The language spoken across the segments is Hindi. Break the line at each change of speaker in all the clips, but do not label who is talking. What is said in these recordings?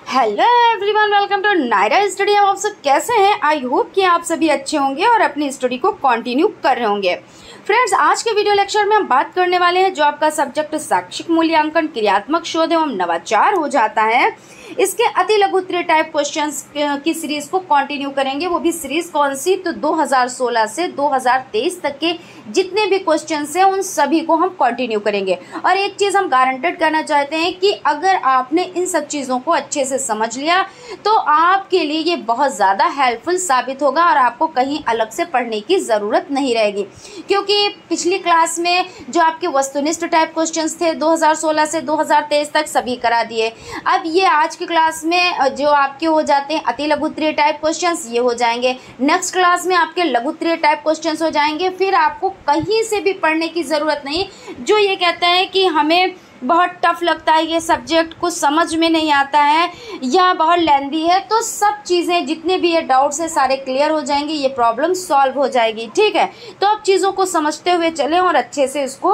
Hello everyone, welcome to Naira study. आप सब कैसे हैं? आई होप कि आप सभी अच्छे होंगे और अपनी स्टडी को कंटिन्यू कर रहे होंगे। फ्रेंड्स, आज के वीडियो लेक्चर में हम बात करने वाले हैं जो आपका सब्जेक्ट शैक्षिक मूल्यांकन, क्रियात्मक शोध एवं नवाचार हो जाता है, इसके अति लघु उत्तरीय टाइप क्वेश्चंस की सीरीज को कंटिन्यू करेंगे। वो भी सीरीज कौन सी? तो 2016 से 2023 तक के जितने भी क्वेश्चंस हैं उन सभी को हम कंटिन्यू करेंगे। और एक चीज़ हम गारंटेड करना चाहते हैं कि अगर आपने इन सब चीज़ों को अच्छे से समझ लिया तो आपके लिए ये बहुत ज़्यादा हेल्पफुल साबित होगा और आपको कहीं अलग से पढ़ने की ज़रूरत नहीं रहेगी। क्योंकि पिछली क्लास में जो आपके वस्तुनिष्ठ टाइप क्वेश्चंस थे 2016 से 2023 तक सभी करा दिए। अब ये आज की क्लास में जो आपके हो जाते हैं अति लघु उत्तरीय टाइप क्वेश्चंस, ये हो जाएंगे। नेक्स्ट क्लास में आपके लघु उत्तरीय टाइप क्वेश्चंस हो जाएंगे। फिर आपको कहीं से भी पढ़ने की ज़रूरत नहीं। जो ये कहता है कि हमें बहुत टफ लगता है, ये सब्जेक्ट कुछ समझ में नहीं आता है या बहुत लेंदी है, तो सब चीज़ें जितने भी ये डाउट्स हैं सारे क्लियर हो जाएंगे, ये प्रॉब्लम सॉल्व हो जाएगी। ठीक है, तो आप चीज़ों को समझते हुए चलें और अच्छे से इसको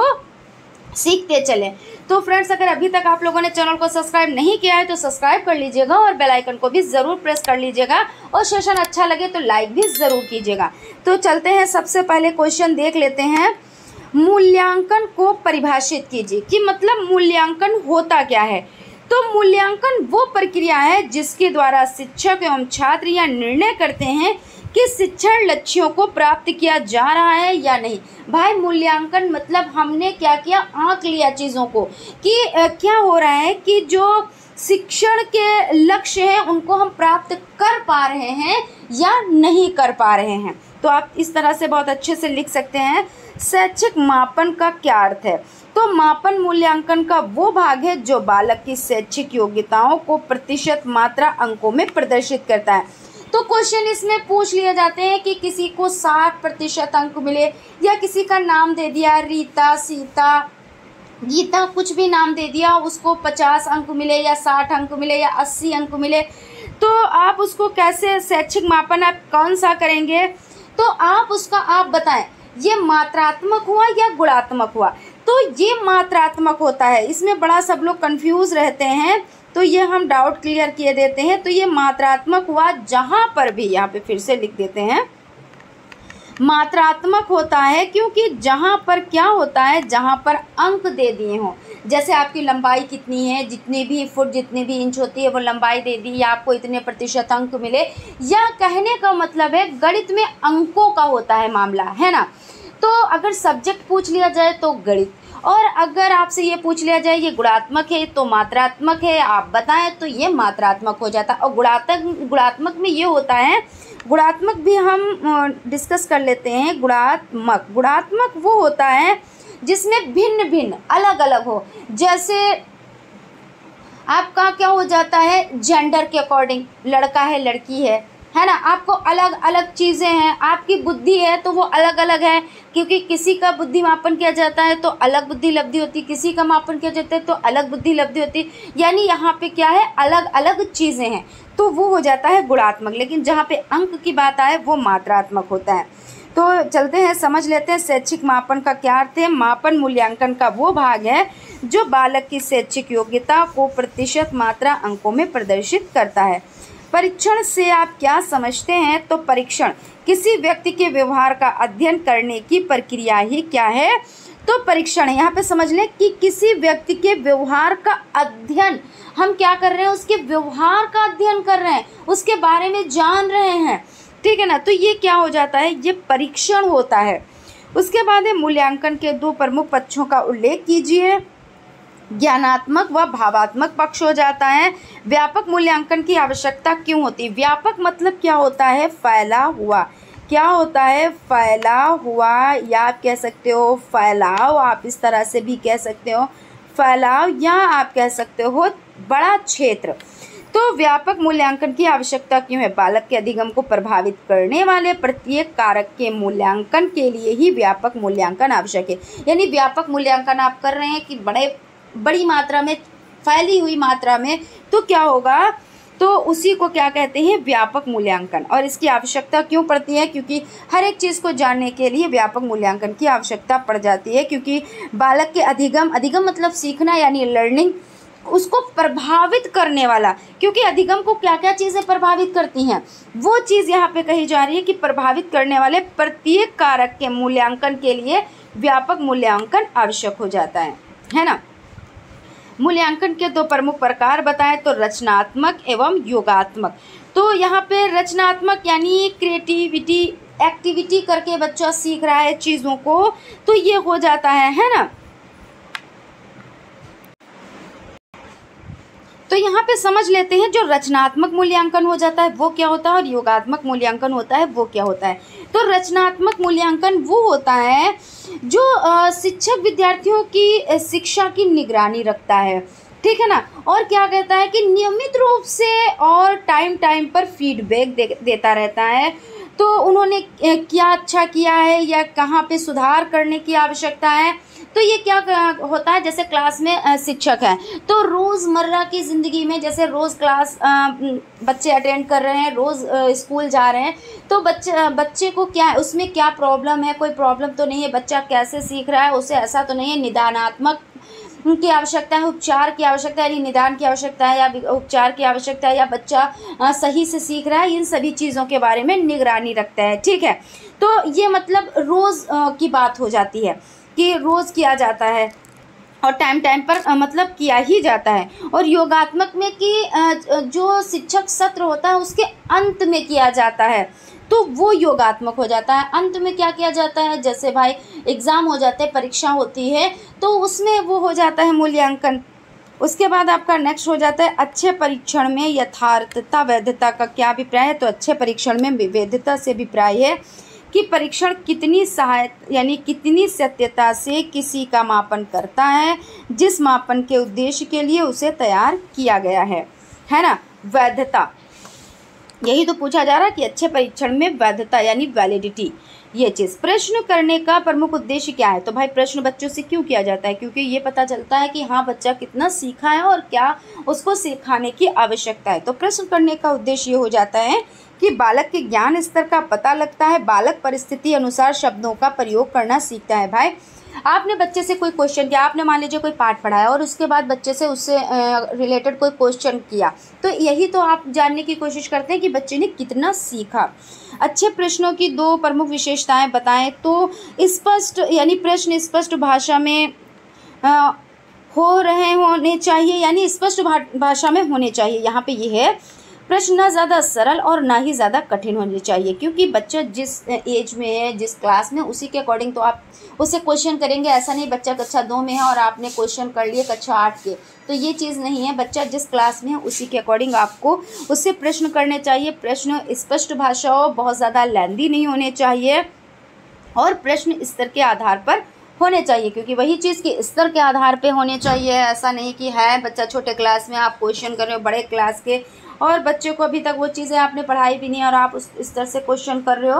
सीखते चलें। तो फ्रेंड्स, अगर अभी तक आप लोगों ने चैनल को सब्सक्राइब नहीं किया है तो सब्सक्राइब कर लीजिएगा और बेल आइकन को भी ज़रूर प्रेस कर लीजिएगा और सेशन अच्छा लगे तो लाइक भी ज़रूर कीजिएगा। तो चलते हैं, सबसे पहले क्वेश्चन देख लेते हैं। मूल्यांकन को परिभाषित कीजिए कि मतलब मूल्यांकन होता क्या है। तो मूल्यांकन वो प्रक्रिया है जिसके द्वारा शिक्षक एवं छात्र यह निर्णय करते हैं कि शिक्षण लक्ष्यों को प्राप्त किया जा रहा है या नहीं। भाई, मूल्यांकन मतलब हमने क्या किया, आंक लिया चीज़ों को कि क्या हो रहा है कि जो शिक्षण के लक्ष्य हैं उनको हम प्राप्त कर पा रहे हैं या नहीं कर पा रहे हैं। तो आप इस तरह से बहुत अच्छे से लिख सकते हैं। शैक्षिक मापन का क्या अर्थ है? तो मापन मूल्यांकन का वो भाग है जो बालक की शैक्षिक योग्यताओं को प्रतिशत मात्रा अंकों में प्रदर्शित करता है। तो क्वेश्चन इसमें पूछ लिए जाते हैं कि किसी को 60% अंक मिले या किसी का नाम दे दिया रीता, सीता, गीता, कुछ भी नाम दे दिया, उसको 50 अंक मिले या 60 अंक मिले या 80 अंक मिले, तो आप उसको कैसे शैक्षिक मापन आप कौन सा करेंगे? तो आप उसका आप बताएं, ये मात्रात्मक हुआ या गुणात्मक हुआ? तो ये मात्रात्मक होता है। इसमें बड़ा सब लोग कंफ्यूज रहते हैं, तो ये हम डाउट क्लियर किए देते हैं। तो ये मात्रात्मक हुआ जहाँ पर भी, यहाँ पे फिर से लिख देते हैं, मात्रात्मक होता है क्योंकि जहाँ पर क्या होता है, जहाँ पर अंक दे दिए हों, जैसे आपकी लंबाई कितनी है, जितनी भी फुट जितनी भी इंच होती है वो लंबाई दे दी या आपको इतने प्रतिशत अंक मिले, या कहने का मतलब है गणित में अंकों का होता है मामला, है ना। तो अगर सब्जेक्ट पूछ लिया जाए तो गणित, और अगर आपसे ये पूछ लिया जाए ये गुणात्मक है तो मात्रात्मक है, आप बताएं, तो ये मात्रात्मक हो जाता है। और गुणात्मक में ये होता है, गुणात्मक भी हम डिस्कस कर लेते हैं। गुणात्मक वो होता है जिसमें भिन्न भिन्न अलग अलग हो। जैसे आपका क्या हो जाता है, जेंडर के अकॉर्डिंग, लड़का है लड़की है ना, आपको अलग अलग चीज़ें हैं। आपकी बुद्धि है तो वो अलग अलग है, क्योंकि किसी का बुद्धि मापन किया जाता है तो अलग बुद्धि लब्धि होती, किसी का मापन किया जाता है तो अलग बुद्धि लब्धि होती, यानी यहाँ पे क्या है, अलग अलग चीज़ें हैं, तो वो हो जाता है गुणात्मक। लेकिन जहाँ पे अंक की बात आए वो मात्रात्मक होता है। तो चलते हैं, समझ लेते हैं शैक्षिक मापन का क्या अर्थ है। मापन मूल्यांकन का वो भाग है जो बालक की शैक्षिक योग्यता को प्रतिशत मात्रा अंकों में प्रदर्शित करता है। परीक्षण से आप क्या समझते हैं? तो परीक्षण किसी व्यक्ति के व्यवहार का अध्ययन करने की प्रक्रिया ही क्या है? तो परीक्षण यहाँ पे समझ लें कि किसी व्यक्ति के व्यवहार का अध्ययन हम क्या कर रहे हैं, उसके व्यवहार का अध्ययन कर रहे हैं, उसके बारे में जान रहे हैं, ठीक है ना। तो ये क्या हो जाता है, ये परीक्षण होता है। उसके बाद है मूल्यांकन के दो प्रमुख पक्षों का उल्लेख कीजिए। ज्ञानात्मक व भावात्मक पक्ष हो जाता है। व्यापक मूल्यांकन की आवश्यकता क्यों होती है? व्यापक मतलब क्या होता है, फैला हुआ। क्या होता है, फैला हुआ, या आप कह सकते हो फैलाव, आप इस तरह से भी कह सकते हो फैलाव, या आप कह सकते हो बड़ा क्षेत्र। तो व्यापक मूल्यांकन की आवश्यकता क्यों है? बालक के अधिगम को प्रभावित करने वाले प्रत्येक कारक के मूल्यांकन के लिए ही व्यापक मूल्यांकन आवश्यक है। यानी व्यापक मूल्यांकन आप कर रहे हैं कि बड़ी मात्रा में, फैली हुई मात्रा में, तो क्या होगा, तो उसी को क्या कहते हैं, व्यापक मूल्यांकन। और इसकी आवश्यकता क्यों पड़ती है? क्योंकि हर एक चीज़ को जानने के लिए व्यापक मूल्यांकन की आवश्यकता पड़ जाती है। क्योंकि बालक के अधिगम मतलब सीखना यानी लर्निंग उसको प्रभावित करने वाला, क्योंकि अधिगम को क्या क्या चीज़ें प्रभावित करती हैं, वो चीज़ यहाँ पे कही जा रही है कि प्रभावित करने वाले प्रत्येक कारक के मूल्यांकन के लिए व्यापक मूल्यांकन आवश्यक हो जाता है ना। मूल्यांकन के दो प्रमुख प्रकार बताएं तो रचनात्मक एवं योगात्मक। तो यहाँ पे रचनात्मक यानी क्रिएटिविटी एक्टिविटी करके बच्चा सीख रहा है चीज़ों को, तो ये हो जाता है ना। तो यहाँ पे समझ लेते हैं जो रचनात्मक मूल्यांकन हो जाता है वो क्या होता है और योगात्मक मूल्यांकन होता है वो क्या होता है। तो रचनात्मक मूल्यांकन वो होता है जो शिक्षक विद्यार्थियों की शिक्षा की निगरानी रखता है, ठीक है ना, और क्या कहता है कि नियमित रूप से और टाइम टाइम पर फीडबैक देता रहता है। तो उन्होंने क्या अच्छा किया है या कहाँ पे सुधार करने की आवश्यकता है। तो ये क्या होता है, जैसे क्लास में शिक्षक हैं तो रोज़मर्रा की ज़िंदगी में जैसे रोज़ क्लास बच्चे अटेंड कर रहे हैं, रोज़ स्कूल जा रहे हैं, तो बच्चे को क्या है, उसमें क्या प्रॉब्लम है, कोई प्रॉब्लम तो नहीं है, बच्चा कैसे सीख रहा है, उसे ऐसा तो नहीं है निदानात्मक की आवश्यकता है, उपचार की आवश्यकता है, निदान की आवश्यकता है या उपचार की आवश्यकता है, या बच्चा सही से सीख रहा है, इन सभी चीज़ों के बारे में निगरानी रखता है, ठीक है। तो ये मतलब रोज़ की बात हो जाती है कि रोज़ किया जाता है और टाइम टाइम पर मतलब किया ही जाता है। और योगात्मक में कि जो शिक्षक सत्र होता है उसके अंत में किया जाता है, तो वो योगात्मक हो जाता है। अंत में क्या किया जाता है, जैसे भाई एग्ज़ाम हो जाते हैं, परीक्षा होती है, तो उसमें वो हो जाता है मूल्यांकन। उसके बाद आपका नेक्स्ट हो जाता है अच्छे परीक्षण में यथार्थता वैधता का क्या अभिप्राय है। तो अच्छे परीक्षण में वैधता से अभिप्राय है कि परीक्षण कितनी सहायता यानी कितनी सत्यता से किसी का मापन करता है जिस मापन के उद्देश्य के लिए उसे तैयार किया गया है ना। वैधता, यही तो पूछा जा रहा है कि अच्छे परीक्षण में वैधता यानी वैलिडिटी, ये चीज़। प्रश्न करने का प्रमुख उद्देश्य क्या है, तो भाई प्रश्न बच्चों से क्यों किया जाता है, क्योंकि ये पता चलता है कि हाँ बच्चा कितना सीखा है और क्या उसको सिखाने की आवश्यकता है। तो प्रश्न करने का उद्देश्य ये हो जाता है कि बालक के ज्ञान स्तर का पता लगता है, बालक परिस्थिति अनुसार शब्दों का प्रयोग करना सीखता है। भाई आपने बच्चे से कोई क्वेश्चन किया, आपने मान लीजिए कोई पाठ पढ़ाया और उसके बाद बच्चे से उससे रिलेटेड कोई क्वेश्चन किया, तो यही तो आप जानने की कोशिश करते हैं कि बच्चे ने कितना सीखा। अच्छे प्रश्नों की दो प्रमुख विशेषताएं बताएं तो स्पष्ट यानी प्रश्न स्पष्ट भाषा में हो रहे होने चाहिए, यानी स्पष्ट भाषा में होने चाहिए। यहाँ पे ये है प्रश्न ना ज़्यादा सरल और ना ही ज़्यादा कठिन होने चाहिए, क्योंकि बच्चा जिस एज में है, जिस क्लास में, उसी के अकॉर्डिंग तो आप उससे क्वेश्चन करेंगे। ऐसा नहीं बच्चा कक्षा 2 में है और आपने क्वेश्चन कर लिए कक्षा 8 के, तो ये चीज़ नहीं है। बच्चा जिस क्लास में है उसी के अकॉर्डिंग आपको उससे प्रश्न करने चाहिए। प्रश्न स्पष्ट भाषा हो, बहुत ज़्यादा लेंदी नहीं होने चाहिए और प्रश्न स्तर के आधार पर होने चाहिए, क्योंकि वही चीज़ के स्तर के आधार पे होने चाहिए। ऐसा नहीं कि है बच्चा छोटे क्लास में आप क्वेश्चन कर रहे हो बड़े क्लास के और बच्चे को अभी तक वो चीज़ें आपने पढ़ाई भी नहीं और आप उस स्तर से क्वेश्चन कर रहे हो,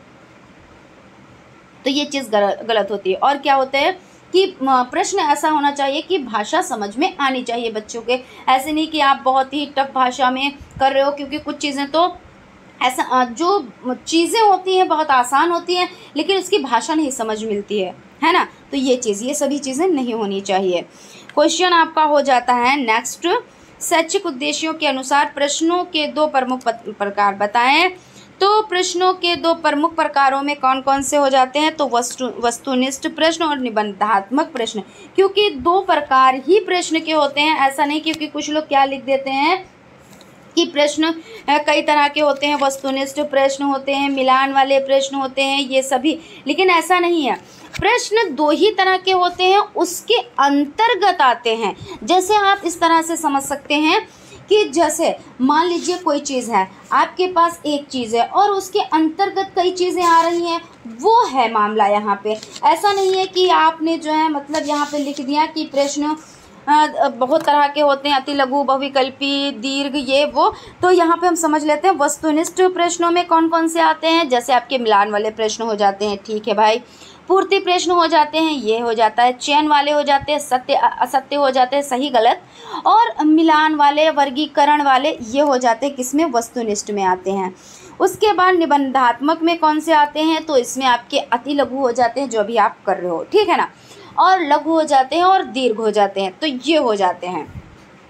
तो ये चीज़ गलत होती है। और क्या होता है कि प्रश्न ऐसा होना चाहिए कि भाषा समझ में आनी चाहिए बच्चों के। ऐसे नहीं कि आप बहुत ही टफ भाषा में कर रहे हो, क्योंकि कुछ चीज़ें तो ऐसा जो चीज़ें होती हैं बहुत आसान होती हैं लेकिन उसकी भाषा नहीं समझ मिलती है ना। तो ये सभी चीज़ें नहीं होनी चाहिए। क्वेश्चन आपका हो जाता है नेक्स्ट, शैक्षिक उद्देश्यों के अनुसार प्रश्नों के दो प्रमुख प्रकार बताएं। तो प्रश्नों के दो प्रमुख प्रकारों में कौन कौन से हो जाते हैं, तो वस्तुनिष्ठ प्रश्न और निबंधात्मक प्रश्न। क्योंकि दो प्रकार ही प्रश्न के होते हैं, ऐसा नहीं क्योंकि कुछ लोग क्या लिख देते हैं कि प्रश्न कई तरह के होते हैं, वस्तुनिष्ठ प्रश्न होते हैं, मिलान वाले प्रश्न होते हैं, ये सभी, लेकिन ऐसा नहीं है। प्रश्न दो ही तरह के होते हैं, उसके अंतर्गत आते हैं। जैसे आप इस तरह से समझ सकते हैं कि जैसे मान लीजिए कोई चीज़ है, आपके पास एक चीज़ है और उसके अंतर्गत कई चीज़ें आ रही हैं, वो है मामला यहाँ पे। ऐसा नहीं है कि आपने जो है मतलब यहाँ पे लिख दिया कि प्रश्न बहुत तरह के होते हैं, अति लघु, बहुविकल्पी, दीर्घ, ये वो। तो यहाँ पे हम समझ लेते हैं वस्तुनिष्ठ प्रश्नों में कौन कौन से आते हैं। जैसे आपके मिलान वाले प्रश्न हो जाते हैं, ठीक है भाई, पूर्ति प्रश्न हो जाते हैं, ये हो जाता है, चयन वाले हो जाते हैं, सत्य असत्य हो जाते हैं, सही गलत, और मिलान वाले, वर्गीकरण वाले, ये हो जाते हैं किसमें, वस्तुनिष्ठ में आते हैं। उसके बाद निबंधात्मक में कौन से आते हैं, तो इसमें आपके अति लघु हो जाते हैं जो अभी आप कर रहे हो, ठीक है ना, और लघु हो जाते हैं और दीर्घ हो जाते हैं, तो ये हो जाते हैं।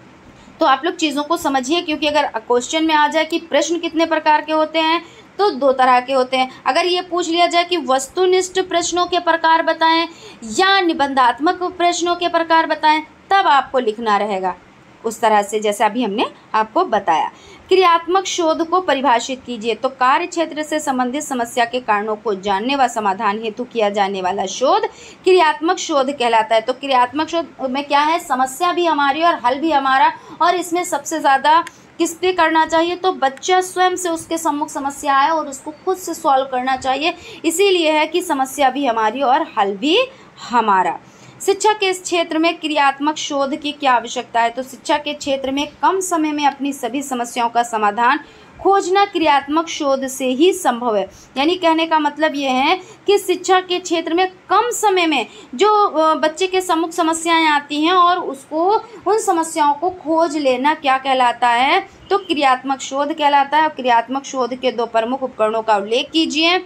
तो आप लोग चीज़ों को समझिए, क्योंकि अगर क्वेश्चन में आ जाए कि प्रश्न कितने प्रकार के होते हैं तो 2 तरह के होते हैं। अगर ये पूछ लिया जाए कि वस्तुनिष्ठ प्रश्नों के प्रकार बताएं या निबंधात्मक प्रश्नों के प्रकार बताएं, तब आपको लिखना रहेगा उस तरह से जैसे अभी हमने आपको बताया। क्रियात्मक शोध को परिभाषित कीजिए। तो कार्य क्षेत्र से संबंधित समस्या के कारणों को जानने व समाधान हेतु किया जाने वाला शोध क्रियात्मक शोध कहलाता है। तो क्रियात्मक शोध में क्या है, समस्या भी हमारी और हल भी हमारा, और इसमें सबसे ज़्यादा किस पे करना चाहिए, तो बच्चा स्वयं से उसके सम्मुख समस्या आए और उसको खुद से सॉल्व करना चाहिए। इसीलिए है कि समस्या भी हमारी और हल भी हमारा। शिक्षा के इस क्षेत्र में क्रियात्मक शोध की क्या आवश्यकता है, तो शिक्षा के क्षेत्र में कम समय में अपनी सभी समस्याओं का समाधान खोजना क्रियात्मक शोध से ही संभव है। यानी कहने का मतलब ये है कि शिक्षा के क्षेत्र में कम समय में जो बच्चे के सम्मुख समस्याएं आती हैं और उसको उन समस्याओं को खोज लेना क्या कहलाता है, तो क्रियात्मक शोध कहलाता है। और क्रियात्मक शोध के 2 प्रमुख उपकरणों का उल्लेख कीजिए।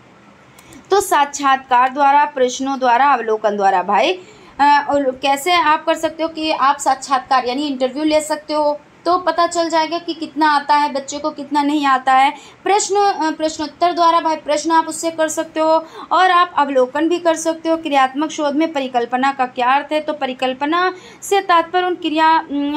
तो साक्षात्कार द्वारा, प्रश्नों द्वारा, अवलोकन द्वारा। भाई और कैसे आप कर सकते हो कि आप साक्षात्कार यानी इंटरव्यू ले सकते हो, तो पता चल जाएगा कि कितना आता है बच्चे को, कितना नहीं आता है। प्रश्नोत्तर द्वारा भाई प्रश्न आप उससे कर सकते हो और आप अवलोकन भी कर सकते हो। क्रियात्मक शोध में परिकल्पना का क्या अर्थ है, तो परिकल्पना से तात्पर्य उन क्रिया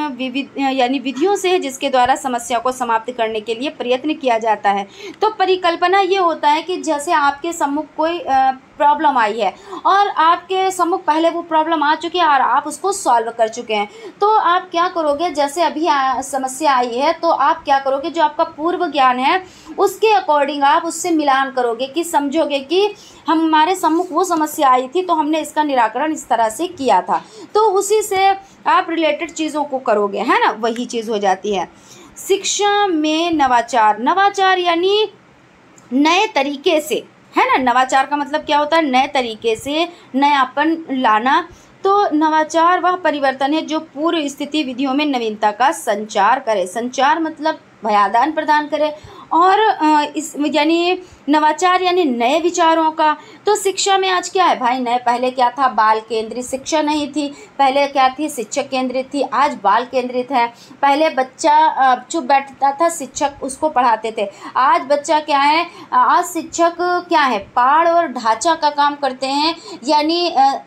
यानी विधियों से है जिसके द्वारा समस्या को समाप्त करने के लिए प्रयत्न किया जाता है। तो परिकल्पना ये होता है कि जैसे आपके सम्मुख कोई प्रॉब्लम आई है और आपके सम्मुख पहले वो प्रॉब्लम आ चुकी है और आप उसको सॉल्व कर चुके हैं, तो आप क्या करोगे, जैसे अभी समस्या आई है तो आप क्या करोगे, जो आपका पूर्व ज्ञान है उसके अकॉर्डिंग आप उससे मिलान करोगे कि समझोगे कि हमारे सम्मुख वो समस्या आई थी तो हमने इसका निराकरण इस तरह से किया था, तो उसी से आप रिलेटेड चीज़ों को करोगे, है ना, वही चीज़ हो जाती है। शिक्षा में नवाचार, नवाचार यानी नए तरीके से, है ना। नवाचार का मतलब क्या होता है, नए तरीके से नयापन लाना। तो नवाचार वह परिवर्तन है जो पूर्व स्थिति विधियों में नवीनता का संचार करे। संचार मतलब आदान प्रदान करे, और इस यानी नवाचार यानी नए विचारों का। तो शिक्षा में आज क्या है भाई, नए पहले क्या था, बाल केंद्रित शिक्षा नहीं थी, पहले क्या थी, शिक्षक केंद्रित थी, आज बाल केंद्रित है। पहले बच्चा चुप बैठता था, शिक्षक उसको पढ़ाते थे, आज बच्चा क्या है, आज शिक्षक क्या है, पाड़ और ढांचा का काम करते हैं, यानी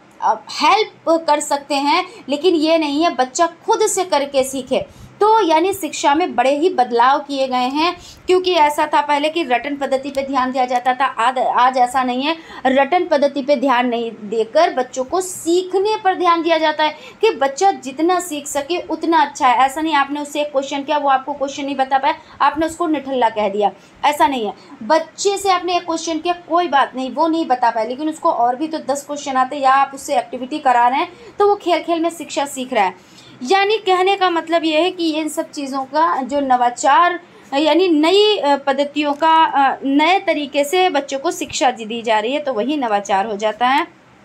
हेल्प कर सकते हैं, लेकिन ये नहीं है बच्चा खुद से करके सीखे। तो यानी शिक्षा में बड़े ही बदलाव किए गए हैं, क्योंकि ऐसा था पहले कि रटन पद्धति पे ध्यान दिया जाता था, आज ऐसा नहीं है। रटन पद्धति पे ध्यान नहीं देकर बच्चों को सीखने पर ध्यान दिया जाता है कि बच्चा जितना सीख सके उतना अच्छा है। ऐसा नहीं आपने उससे एक क्वेश्चन किया, वो आपको क्वेश्चन नहीं बता पाया, आपने उसको निठल्ला कह दिया, ऐसा नहीं है। बच्चे से आपने एक क्वेश्चन किया, कोई बात नहीं, वो नहीं बता पाया, लेकिन उसको और भी तो 10 क्वेश्चन आते, या आप उससे एक्टिविटी करा रहे हैं तो वो खेल खेल में शिक्षा सीख रहा है। यानी कहने का मतलब ये है कि इन सब चीज़ों का जो नवाचार यानी नई पद्धतियों का नए तरीके से बच्चों को शिक्षा दी जा रही है, तो वही नवाचार हो जाता है।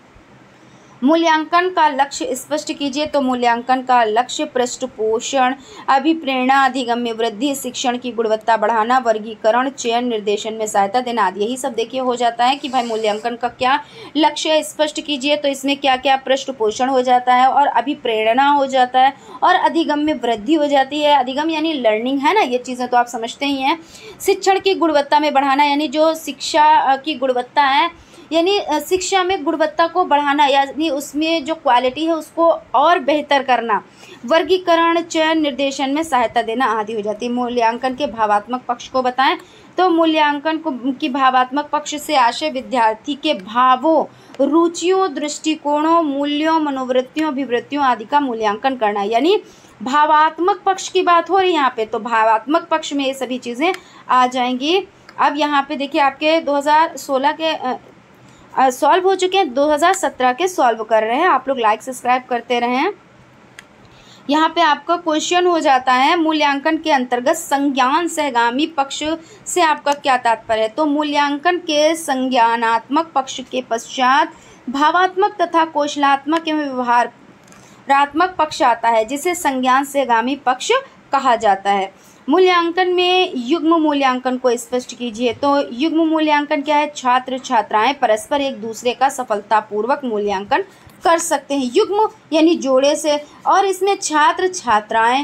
मूल्यांकन का लक्ष्य स्पष्ट कीजिए। तो मूल्यांकन का लक्ष्य पृष्ठपोषण, अभिप्रेरणा, अधिगम्य वृद्धि, शिक्षण की गुणवत्ता बढ़ाना, वर्गीकरण, चयन, निर्देशन में सहायता देना आदि, यही सब देखिए हो जाता है कि भाई मूल्यांकन का क्या लक्ष्य है, स्पष्ट कीजिए। तो इसमें क्या क्या, पृष्ठपोषण हो जाता है और अभिप्रेरणा हो जाता है और अधिगम्य वृद्धि हो जाती है। अधिगम यानी लर्निंग, है ना, ये चीज़ें तो आप समझते ही हैं। शिक्षण की गुणवत्ता में बढ़ाना, यानी जो शिक्षा की गुणवत्ता है, यानी शिक्षा में गुणवत्ता को बढ़ाना, यानी उसमें जो क्वालिटी है उसको और बेहतर करना। वर्गीकरण, चयन, निर्देशन में सहायता देना आदि हो जाती है। मूल्यांकन के भावात्मक पक्ष को बताएं। तो मूल्यांकन को की भावात्मक पक्ष से आशय विद्यार्थी के भावों, रुचियों, दृष्टिकोणों, मूल्यों, मनोवृत्तियों, अभिवृत्तियों आदि का मूल्यांकन करना, यानी भावात्मक पक्ष की बात हो रही है यहाँ पे। तो भावात्मक पक्ष में ये सभी चीज़ें आ जाएंगी। अब यहाँ पे देखिए आपके 2016 के सॉल्व हो चुके हैं, 2017 के सॉल्व कर रहे हैं। आप लोग लाइक सब्सक्राइब करते रहें। यहाँ पे आपका क्वेश्चन हो जाता है, मूल्यांकन के अंतर्गत संज्ञान सहगामी पक्ष से आपका क्या तात्पर्य है। तो मूल्यांकन के संज्ञानात्मक पक्ष के पश्चात भावात्मक तथा कौशलात्मक एवं व्यवहारात्मक पक्ष आता है, जिसे संज्ञान सहगामी पक्ष कहा जाता है। मूल्यांकन में युग्म मूल्यांकन को स्पष्ट कीजिए। तो युग्म मूल्यांकन क्या है, छात्र छात्राएं परस्पर एक दूसरे का सफलतापूर्वक मूल्यांकन कर सकते हैं। युग्म यानी जोड़े से, और इसमें छात्र छात्राएं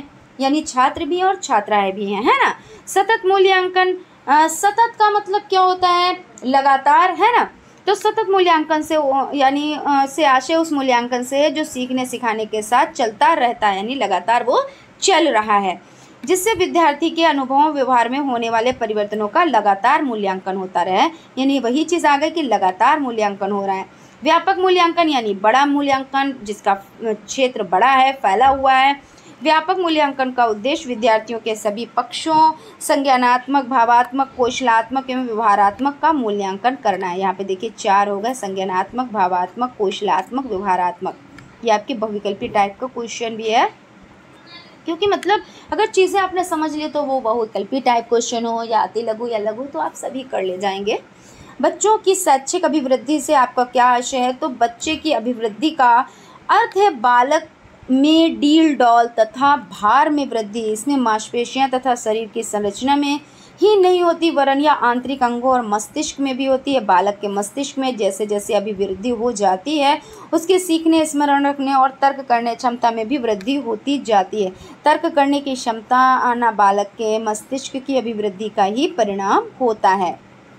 यानी छात्र भी हैं और छात्राएं भी हैं, है ना। सतत मूल्यांकन, सतत का मतलब क्या होता है, लगातार, है ना। तो सतत मूल्यांकन से यानी से आशय उस मूल्यांकन से जो सीखने सिखाने के साथ चलता रहता है, यानी लगातार वो चल रहा है, जिससे विद्यार्थी के अनुभवों व्यवहार में होने वाले परिवर्तनों का लगातार मूल्यांकन होता रहे। यानी वही चीज़ आ गई कि लगातार मूल्यांकन हो रहा है। व्यापक मूल्यांकन यानी बड़ा मूल्यांकन, जिसका क्षेत्र बड़ा है, फैला हुआ है। व्यापक मूल्यांकन का उद्देश्य विद्यार्थियों के सभी पक्षों, संज्ञानात्मक, भावात्मक, कौशलात्मक एवं व्यवहारात्मक का मूल्यांकन करना है। यहाँ पे देखिए 4 हो गए, संज्ञानात्मक, भावात्मक, कौशलात्मक, व्यवहारात्मक। ये आपके बहुविकल्पी टाइप का क्वेश्चन भी है, क्योंकि मतलब अगर चीज़ें आपने समझ ली तो वो बहुविकल्पी टाइप क्वेश्चन हो या अति लघु या लघु, तो आप सभी कर ले जाएंगे। बच्चों की शैक्षिक अभिवृद्धि से आपका क्या आशय है, तो बच्चे की अभिवृद्धि का अर्थ है बालक में डील डौल तथा भार में वृद्धि। इसमें मांसपेशियां तथा शरीर की संरचना में ही नहीं होती, वरन यह आंतरिक अंगों और मस्तिष्क में भी होती है। बालक के मस्तिष्क में जैसे जैसे अभिवृद्धि हो जाती है, उसके सीखने, स्मरण रखने और तर्क करने क्षमता में भी वृद्धि होती जाती है। तर्क करने की क्षमता आना बालक के मस्तिष्क की अभिवृद्धि का ही परिणाम होता है।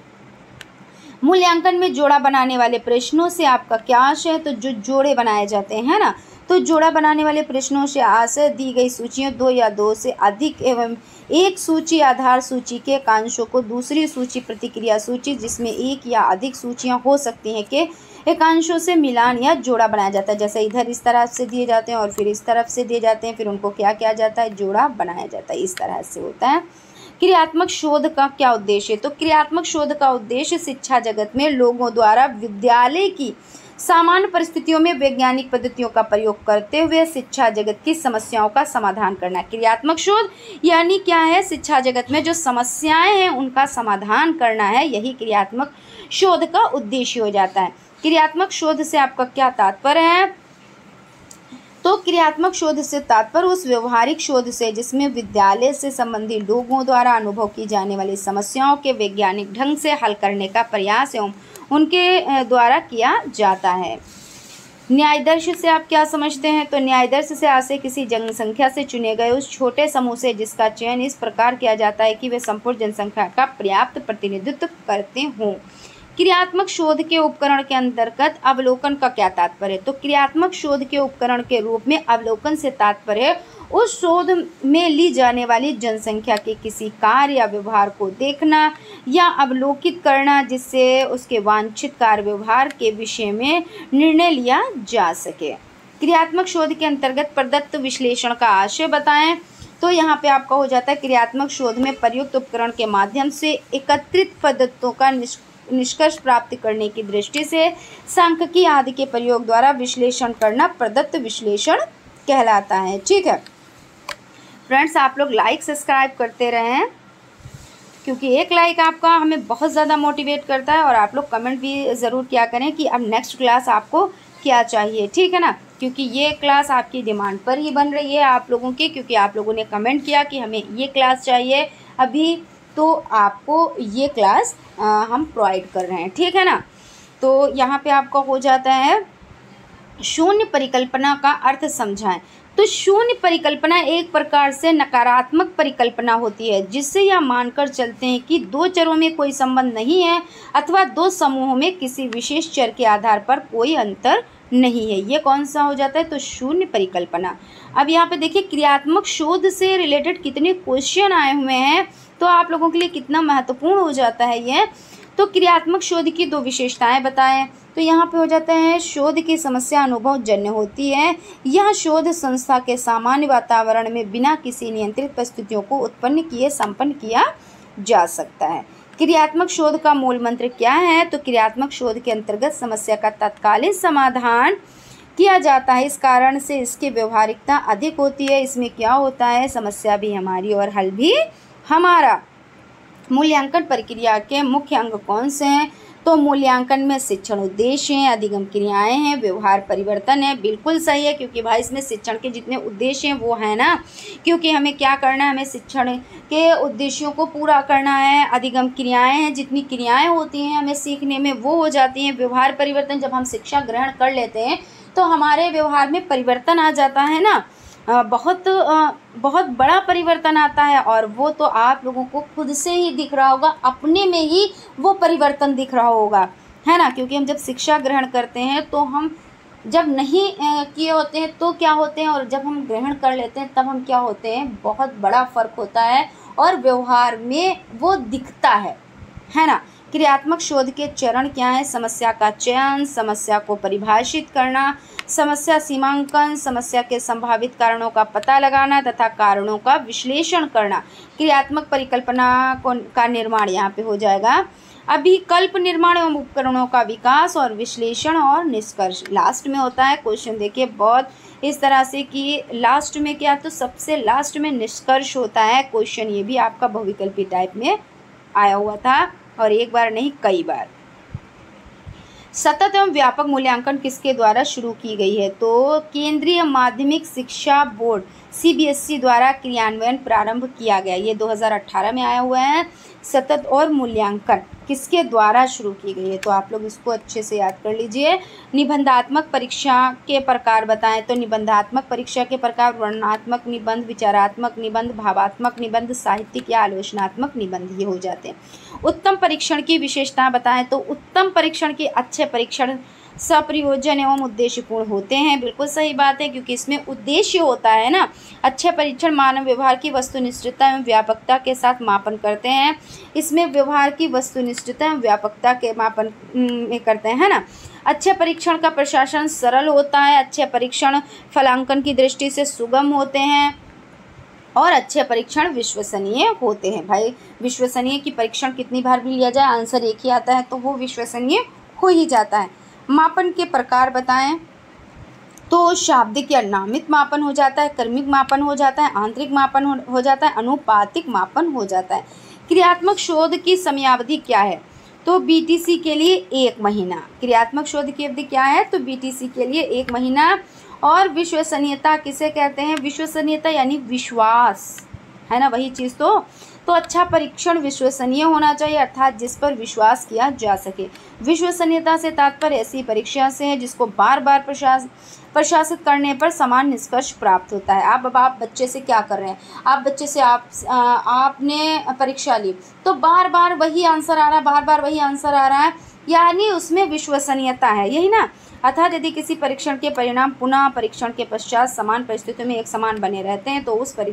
मूल्यांकन में जोड़ा बनाने वाले प्रश्नों से आपका क्या आशय है, तो जो जोड़े बनाए जाते हैं ना, तो जोड़ा बनाने वाले प्रश्नों से आशय दी गई सूचियों 2 या 2 से अधिक एवं एक सूची आधार सूची के एकांशों को दूसरी सूची प्रतिक्रिया सूची, जिसमें एक या अधिक सूचियां हो सकती हैं, के एकांशों से मिलान या जोड़ा बनाया जाता है। जैसे इधर इस तरफ से दिए जाते हैं और फिर इस तरफ से दिए जाते हैं, फिर उनको क्या किया जाता है, जोड़ा बनाया जाता है। इस तरह से होता है। क्रियात्मक शोध का क्या उद्देश्य है, तो क्रियात्मक शोध का उद्देश्य शिक्षा जगत में लोगों द्वारा विद्यालय की सामान्य परिस्थितियों में वैज्ञानिक पद्धतियों का प्रयोग करते हुए शिक्षा जगत की समस्याओं का समाधान करना। क्रियात्मक शोध यानी क्या है, शिक्षा जगत में जो समस्याएं हैं उनका समाधान करना है, यही क्रियात्मक शोध का उद्देश्य हो जाता है। क्रियात्मक शोध से आपका क्या तात्पर्य है, तो क्रियात्मक शोध से तात्पर्य उस व्यवहारिक शोध से जिसमें विद्यालय से संबंधित लोगों द्वारा अनुभव की जाने वाली समस्याओं के वैज्ञानिक ढंग से हल करने का प्रयास एवं उनके द्वारा किया जाता है। न्यायदर्श से आप क्या समझते हैं, तो न्यायदर्श से आशय किसी जनसंख्या से चुने गए उस छोटे समूह से जिसका चयन इस प्रकार किया जाता है कि वे संपूर्ण जनसंख्या का पर्याप्त प्रतिनिधित्व करते हों। क्रियात्मक शोध के उपकरण के अंतर्गत अवलोकन का क्या तात्पर्य है, तो क्रियात्मक शोध के उपकरण के रूप में अवलोकन से तात्पर्य उस शोध में ली जाने वाली जनसंख्या के किसी कार्य या व्यवहार को देखना या अवलोकित करना, जिससे उसके वांछित कार्य व्यवहार के विषय में निर्णय लिया जा सके। क्रियात्मक शोध के अंतर्गत प्रदत्त विश्लेषण का आशय बताएं, तो यहाँ पे आपका हो जाता है क्रियात्मक शोध में प्रयुक्त उपकरण के माध्यम से एकत्रित पद्धतियों का निष्कर्ष प्राप्त करने की दृष्टि से सांख्यिकी आदि के प्रयोग द्वारा विश्लेषण करना प्रदत्त विश्लेषण कहलाता है। ठीक है फ्रेंड्स, आप लोग लाइक सब्सक्राइब करते रहें, क्योंकि एक लाइक आपका हमें बहुत ज़्यादा मोटिवेट करता है। और आप लोग कमेंट भी ज़रूर किया करें कि अब नेक्स्ट क्लास आपको क्या चाहिए, ठीक है ना, क्योंकि ये क्लास आपकी डिमांड पर ही बन रही है आप लोगों की, क्योंकि आप लोगों ने कमेंट किया कि हमें ये क्लास चाहिए अभी, तो आपको ये क्लास हम प्रोवाइड कर रहे हैं, ठीक है ना। तो यहाँ पे आपका हो जाता है शून्य परिकल्पना का अर्थ समझाएं, तो शून्य परिकल्पना एक प्रकार से नकारात्मक परिकल्पना होती है, जिससे यह मानकर चलते हैं कि दो चरों में कोई संबंध नहीं है अथवा दो समूहों में किसी विशेष चर के आधार पर कोई अंतर नहीं है। ये कौन सा हो जाता है, तो शून्य परिकल्पना। अब यहाँ पे देखिए क्रियात्मक शोध से रिलेटेड कितने क्वेश्चन आए हुए हैं, तो आप लोगों के लिए कितना महत्वपूर्ण हो जाता है ये। तो क्रियात्मक शोध की 2 विशेषताएं बताएं, तो यहाँ पे हो जाता है शोध की समस्या अनुभव जन्य होती है। यह शोध संस्था के सामान्य वातावरण में बिना किसी नियंत्रित परिस्थितियों को उत्पन्न किए संपन्न किया जा सकता है। क्रियात्मक शोध का मूल मंत्र क्या है, तो क्रियात्मक शोध के अंतर्गत समस्या का तत्कालीन समाधान किया जाता है, इस कारण से इसकी व्यवहारिकता अधिक होती है। इसमें क्या होता है, समस्या भी हमारी और हल भी हमारा। मूल्यांकन प्रक्रिया के मुख्य अंग कौन से हैं, तो मूल्यांकन में शिक्षण उद्देश्य हैं, अधिगम क्रियाएं हैं, व्यवहार परिवर्तन है। बिल्कुल सही है, क्योंकि भाई इसमें शिक्षण के जितने उद्देश्य हैं वो है ना, क्योंकि हमें क्या करना है, हमें शिक्षण के उद्देश्यों को पूरा करना है। अधिगम क्रियाएं हैं, जितनी क्रियाएं होती हैं हमें सीखने में वो हो जाती हैं। व्यवहार परिवर्तन, जब हम शिक्षा ग्रहण कर लेते हैं तो हमारे व्यवहार में परिवर्तन आ जाता है ना। बहुत बड़ा परिवर्तन आता है, और वो तो आप लोगों को खुद से ही दिख रहा होगा, अपने में ही वो परिवर्तन दिख रहा होगा, है ना। क्योंकि हम जब शिक्षा ग्रहण करते हैं तो हम जब नहीं किए होते हैं तो क्या होते हैं, और जब हम ग्रहण कर लेते हैं तब हम क्या होते हैं, बहुत बड़ा फ़र्क होता है और व्यवहार में वो दिखता है ना। क्रियात्मक शोध के चरण क्या है? समस्या का चयन, समस्या को परिभाषित करना, समस्या सीमांकन, समस्या के संभावित कारणों का पता लगाना तथा कारणों का विश्लेषण करना। क्रियात्मक परिकल्पना का निर्माण यहाँ पे हो जाएगा। अभिकल्प निर्माण एवं उपकरणों का विकास और विश्लेषण और निष्कर्ष लास्ट में होता है। क्वेश्चन देखिए बहुत इस तरह से कि लास्ट में क्या, तो सबसे लास्ट में निष्कर्ष होता है। क्वेश्चन ये भी आपका बहुविकल्पी टाइप में आया हुआ था, और एक बार नहीं कई बार। सतत एवं व्यापक मूल्यांकन किसके द्वारा शुरू की गई है? तो केंद्रीय माध्यमिक शिक्षा बोर्ड CBSE द्वारा क्रियान्वयन प्रारंभ किया गया। ये 2018 में आया हुआ है। सतत और मूल्यांकन किसके द्वारा शुरू की गई है? तो आप लोग इसको अच्छे से याद कर लीजिए। निबंधात्मक परीक्षा के प्रकार बताएं, तो निबंधात्मक परीक्षा के प्रकार वर्णनात्मक निबंध, विचारात्मक निबंध, भावात्मक निबंध, साहित्यिक या आलोचनात्मक निबंध ये हो जाते हैं। उत्तम परीक्षण की विशेषता बताएं, तो उत्तम परीक्षण के अच्छे परीक्षण सप्रयोजन एवं उद्देश्यपूर्ण होते हैं। बिल्कुल सही बात है, क्योंकि इसमें उद्देश्य होता है ना। अच्छे परीक्षण मानव व्यवहार की वस्तुनिष्ठता एवं व्यापकता के साथ मापन करते हैं। इसमें व्यवहार की वस्तुनिष्ठता एवं व्यापकता के मापन में करते हैं, है ना। अच्छे परीक्षण का प्रशासन सरल होता है। अच्छे परीक्षण फलांकन की दृष्टि से सुगम होते हैं, और अच्छे परीक्षण विश्वसनीय होते हैं। भाई विश्वसनीय की परीक्षण कितनी बार भी लिया जाए आंसर एक ही आता है, तो वो विश्वसनीय हो ही जाता है। मापन के प्रकार बताएं, तो शाब्दिक या नामित मापन हो जाता है, क्रमिक मापन हो जाता है, आंतरिक मापन हो जाता है, अनुपातिक मापन हो जाता है। क्रियात्मक शोध की समयावधि क्या है? तो BTC के लिए 1 महीना। क्रियात्मक शोध की अवधि क्या है? तो BTC के लिए 1 महीना। और विश्वसनीयता किसे कहते हैं? विश्वसनीयता यानी विश्वास, है ना, वही चीज़। तो अच्छा परीक्षण विश्वसनीय होना चाहिए, अर्थात जिस पर विश्वास किया जा सके। विश्वसनीयता से तात्पर्य ऐसी परीक्षा से है जिसको बार बार प्रशासित करने पर समान निष्कर्ष प्राप्त होता है। अब आप बच्चे से क्या कर रहे हैं? आप बच्चे से आपने परीक्षा ली, तो बार बार वही आंसर आ रहा है, बार बार वही आंसर आ रहा है, यानी उसमें विश्वसनीयता है, यही ना। अर्थात यदि किसी परीक्षण के परिणाम पुनः परीक्षण के पश्चात समान परिस्थितियों में एक समान बने रहते हैं, तो उस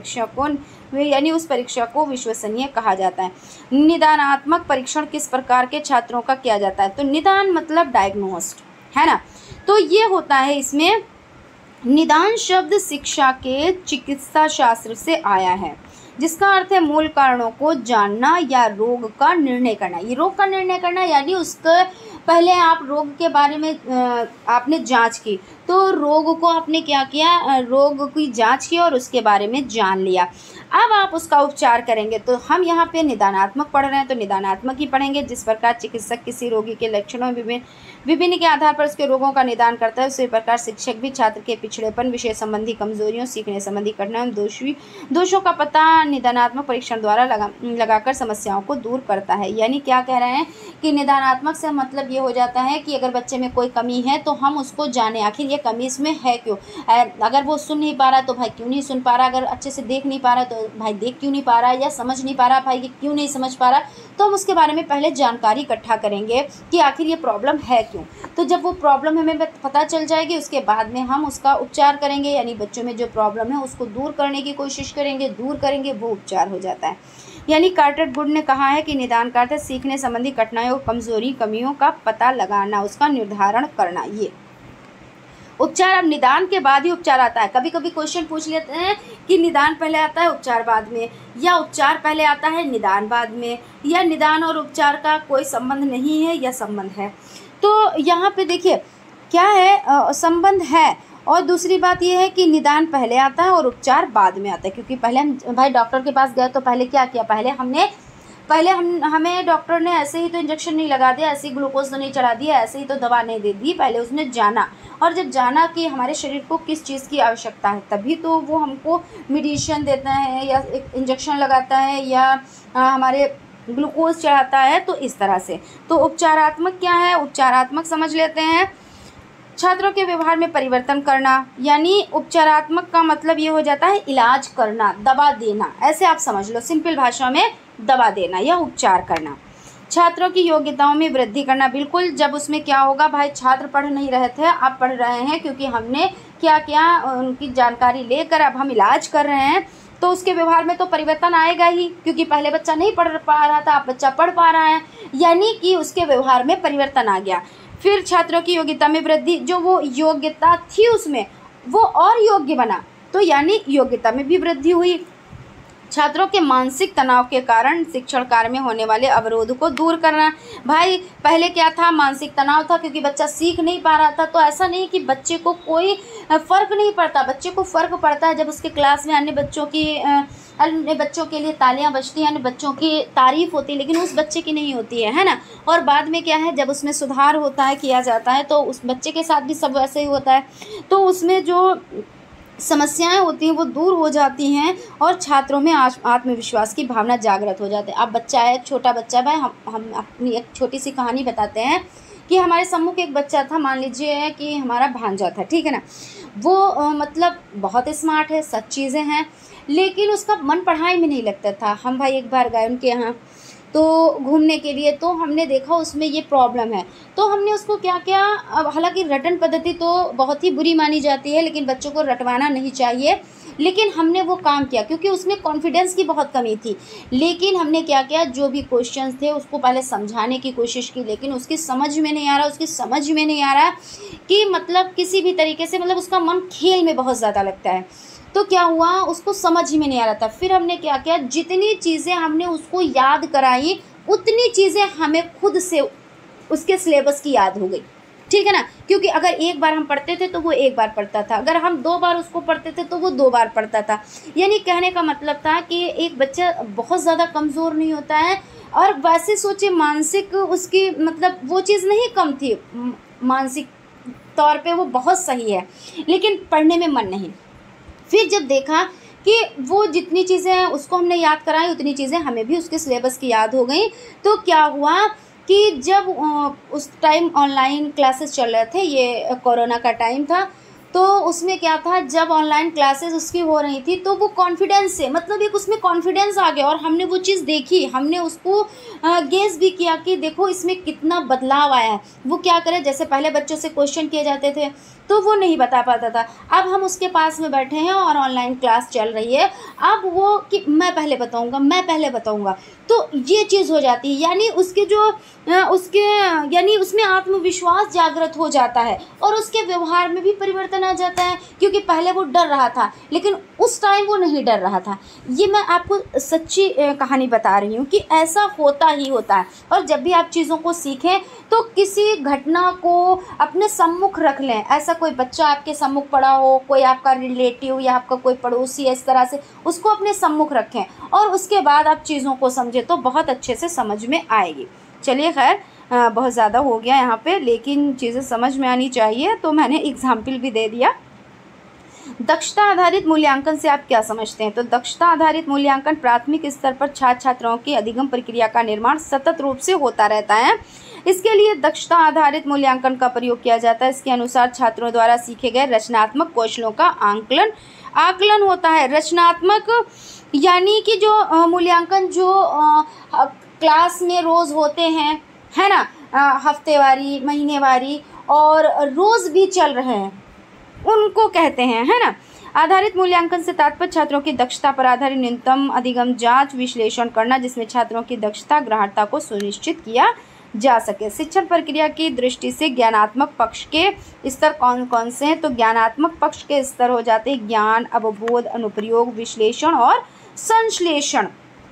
परीक्षा को विश्वसनीय कहा जाता है। निदानात्मक परीक्षण किस प्रकार के छात्रों का किया जाता है? तो निदान मतलब डायग्नोस्ट, है ना। तो ये होता है इसमें। निदान शब्द शिक्षा के चिकित्सा शास्त्र से आया है, जिसका अर्थ है मूल कारणों को जानना या रोग का निर्णय करना। ये रोग का निर्णय करना यानी उसका पहले आप रोग के बारे में आपने जांच की, तो रोग को आपने क्या किया? रोग की जांच की और उसके बारे में जान लिया। अब आप उसका उपचार करेंगे। तो हम यहाँ पे निदानात्मक पढ़ रहे हैं, तो निदानात्मक ही पढ़ेंगे। जिस प्रकार चिकित्सक किसी रोगी के लक्षणों विभिन्न के आधार पर उसके रोगों का निदान करता है, उसी प्रकार शिक्षक भी छात्र के पिछड़ेपन, विषय संबंधी कमजोरियों, सीखने संबंधी कठिनाइयों, दोषों का पता निदानात्मक परीक्षण द्वारा लगाकर समस्याओं को दूर करता है। यानी क्या कह रहे हैं कि निदानात्मक से मतलब ये हो जाता है कि अगर बच्चे में कोई कमी है तो हम उसको जाने आखिर ये कमी इसमें है क्यों। अगर वो सुन नहीं पा रहा तो भाई क्यों नहीं सुन पा रहा, अगर अच्छे से देख नहीं पा रहा तो भाई देख क्यों नहीं पा रहा, या समझ नहीं पा रहा भाई ये क्यों नहीं समझ पा रहा, तो हम उसके बारे में पहले जानकारी इकट्ठा करेंगे कि आखिर ये प्रॉब्लम है क्यों। तो जब वो प्रॉब्लम हमें पता चल जाएगी, उसके बाद में हम उसका उपचार करेंगे, यानी बच्चों में जो प्रॉब्लम है उसको दूर करने की कोशिश करेंगे, दूर करेंगे, वो उपचार हो जाता है। यानी कार्टर वुड ने कहा है कि निदान का अर्थ है सीखने संबंधी कठिनाइयों, कमजोरी, कमियों का पता लगाना, उसका निर्धारण करना। ये उपचार अब निदान के बाद ही उपचार आता है। कभी कभी क्वेश्चन पूछ लेते हैं कि निदान पहले आता है उपचार बाद में, या उपचार पहले आता है निदान बाद में, या निदान और उपचार का कोई संबंध नहीं है या संबंध है। तो यहाँ पे देखिए क्या है, संबंध है। और दूसरी बात यह है कि निदान पहले आता है और उपचार बाद में आता है, क्योंकि पहले हम भाई डॉक्टर के पास गए तो पहले क्या किया, हमें डॉक्टर ने ऐसे ही तो इंजेक्शन नहीं लगा दिया, ऐसे ही ग्लूकोज तो नहीं चढ़ा दिया, ऐसे ही तो दवा नहीं दे दी, पहले उसने जाना, और जब जाना कि हमारे शरीर को किस चीज़ की आवश्यकता है, तभी तो वो हमको मेडिसिन देता है या एक इंजेक्शन लगाता है या हमारे ग्लूकोज चढ़ाता है। तो इस तरह से तो उपचारात्मक क्या है, उपचारात्मक समझ लेते हैं। छात्रों के व्यवहार में परिवर्तन करना, यानी उपचारात्मक का मतलब ये हो जाता है इलाज करना, दवा देना, ऐसे आप समझ लो, सिंपल भाषा में दवा देना या उपचार करना। छात्रों की योग्यताओं में वृद्धि करना, बिल्कुल, जब उसमें क्या होगा भाई, छात्र पढ़ नहीं रहे थे, अब पढ़ रहे हैं, क्योंकि हमने क्या क्या उनकी जानकारी लेकर अब हम इलाज कर रहे हैं, तो उसके व्यवहार में तो परिवर्तन आएगा ही, क्योंकि पहले बच्चा नहीं पढ़ पा रहा था, अब बच्चा पढ़ पा रहा है, यानी कि उसके व्यवहार में परिवर्तन आ गया। फिर छात्रों की योग्यता में वृद्धि, जो वो योग्यता थी उसमें वो और योग्य बना, तो यानी योग्यता में भी वृद्धि हुई। छात्रों के मानसिक तनाव के कारण शिक्षण कार्य में होने वाले अवरोध को दूर करना। भाई पहले क्या था, मानसिक तनाव था क्योंकि बच्चा सीख नहीं पा रहा था, तो ऐसा नहीं कि बच्चे को कोई फ़र्क नहीं पड़ता, बच्चे को फ़र्क पड़ता है जब उसके क्लास में अन्य बच्चों के लिए तालियां बजती हैं, अन्य बच्चों की तारीफ़ होती है, लेकिन उस बच्चे की नहीं होती है ना। और बाद में क्या है, जब उसमें सुधार होता है, किया जाता है, तो उस बच्चे के साथ भी सब वैसे ही होता है, तो उसमें जो समस्याएं होती हैं वो दूर हो जाती हैं और छात्रों में आत्मविश्वास की भावना जागृत हो जाती है। अब बच्चा है, छोटा बच्चा, भाई हम अपनी एक छोटी सी कहानी बताते हैं कि हमारे सम्मुख एक बच्चा था, मान लीजिए कि हमारा भांजा था, ठीक है ना। वो मतलब बहुत स्मार्ट है, सब चीज़ें हैं, लेकिन उसका मन पढ़ाई में नहीं लगता था। हम भाई एक बार गए उनके यहाँ तो घूमने के लिए, तो हमने देखा उसमें ये प्रॉब्लम है, तो हमने उसको क्या किया, अब हालांकि रटन पद्धति तो बहुत ही बुरी मानी जाती है, लेकिन बच्चों को रटवाना नहीं चाहिए, लेकिन हमने वो काम किया क्योंकि उसमें कॉन्फिडेंस की बहुत कमी थी। लेकिन हमने क्या किया, जो भी क्वेश्चंस थे उसको पहले समझाने की कोशिश की, लेकिन उसकी समझ में नहीं आ रहा कि मतलब किसी भी तरीके से, मतलब उसका मन खेल में बहुत ज़्यादा लगता है, तो क्या हुआ, उसको समझ ही में नहीं आ रहा था। फिर हमने क्या किया, जितनी चीज़ें हमने उसको याद कराई उतनी चीज़ें हमें खुद से उसके सिलेबस की याद हो गई, ठीक है ना। क्योंकि अगर एक बार हम पढ़ते थे तो वो एक बार पढ़ता था, अगर हम 2 बार उसको पढ़ते थे तो वो 2 बार पढ़ता था। यानी कहने का मतलब था कि एक बच्चा बहुत ज़्यादा कमज़ोर नहीं होता है, और वैसे सोचे मानसिक उसकी मतलब वो चीज़ नहीं कम थी, मानसिक तौर पे वो बहुत सही है, लेकिन पढ़ने में मन नहीं। फिर जब देखा कि वो जितनी चीज़ें उसको हमने याद कराई उतनी चीज़ें हमें भी उसके सिलेबस की याद हो गई, तो क्या हुआ कि जब उस टाइम ऑनलाइन क्लासेस चल रहे थे, ये कोरोना का टाइम था, तो उसमें क्या था, जब ऑनलाइन क्लासेस उसकी हो रही थी तो वो कॉन्फिडेंस से, मतलब एक उसमें कॉन्फिडेंस आ गया, और हमने वो चीज़ देखी, हमने उसको गेस भी किया कि देखो इसमें कितना बदलाव आया है। वो क्या करे, जैसे पहले बच्चों से क्वेश्चन किए जाते थे तो वो नहीं बता पाता था, अब हम उसके पास में बैठे हैं और ऑनलाइन क्लास चल रही है, अब वो कि मैं पहले बताऊंगा, तो ये चीज़ हो जाती है। यानी उसके जो यानी उसमें आत्मविश्वास जागृत हो जाता है और उसके व्यवहार में भी परिवर्तन आ जाता है, क्योंकि पहले वो डर रहा था लेकिन उस टाइम वो नहीं डर रहा था। ये मैं आपको सच्ची कहानी बता रही हूँ कि ऐसा होता ही होता है। और जब भी आप चीज़ों को सीखें तो किसी घटना को अपने सम्मुख रख लें, ऐसा कोई बच्चा आपके सम्मुख पड़ा हो, कोई आपका रिलेटिव या आपका कोई पड़ोसी, इस तरह से उसको अपने सम्मुख रखें और उसके बाद आप चीज़ों को समझें तो बहुत अच्छे से समझ में आएगी। चलिए खैर, बहुत ज़्यादा हो गया यहाँ पे, लेकिन चीज़ें समझ में आनी चाहिए, तो मैंने एग्जाम्पल भी दे दिया। दक्षता आधारित मूल्यांकन से आप क्या समझते हैं? तो दक्षता आधारित मूल्यांकन प्राथमिक स्तर पर छात्र छात्राओं की अधिगम प्रक्रिया का निर्माण सतत रूप से होता रहता है। इसके लिए दक्षता आधारित मूल्यांकन का प्रयोग किया जाता है। इसके अनुसार छात्रों द्वारा सीखे गए रचनात्मक कौशलों का आकलन होता है। रचनात्मक यानी कि जो मूल्यांकन जो क्लास में रोज़ होते हैं, है ना, हफ्तेवारी, महीनेवारी और रोज़ भी चल रहे हैं, उनको कहते हैं, है ना। आधारित मूल्यांकन से तात्पर्य छात्रों की दक्षता पर आधारित न्यूनतम अधिगम जांच विश्लेषण करना, जिसमें छात्रों की दक्षता ग्राह्यता को सुनिश्चित किया जा सके। शिक्षण प्रक्रिया की दृष्टि से ज्ञानात्मक पक्ष के स्तर कौन कौन से हैं? तो ज्ञानात्मक पक्ष के स्तर हो जाते हैं ज्ञान, अवबोध, अनुप्रयोग, विश्लेषण और संश्लेषण।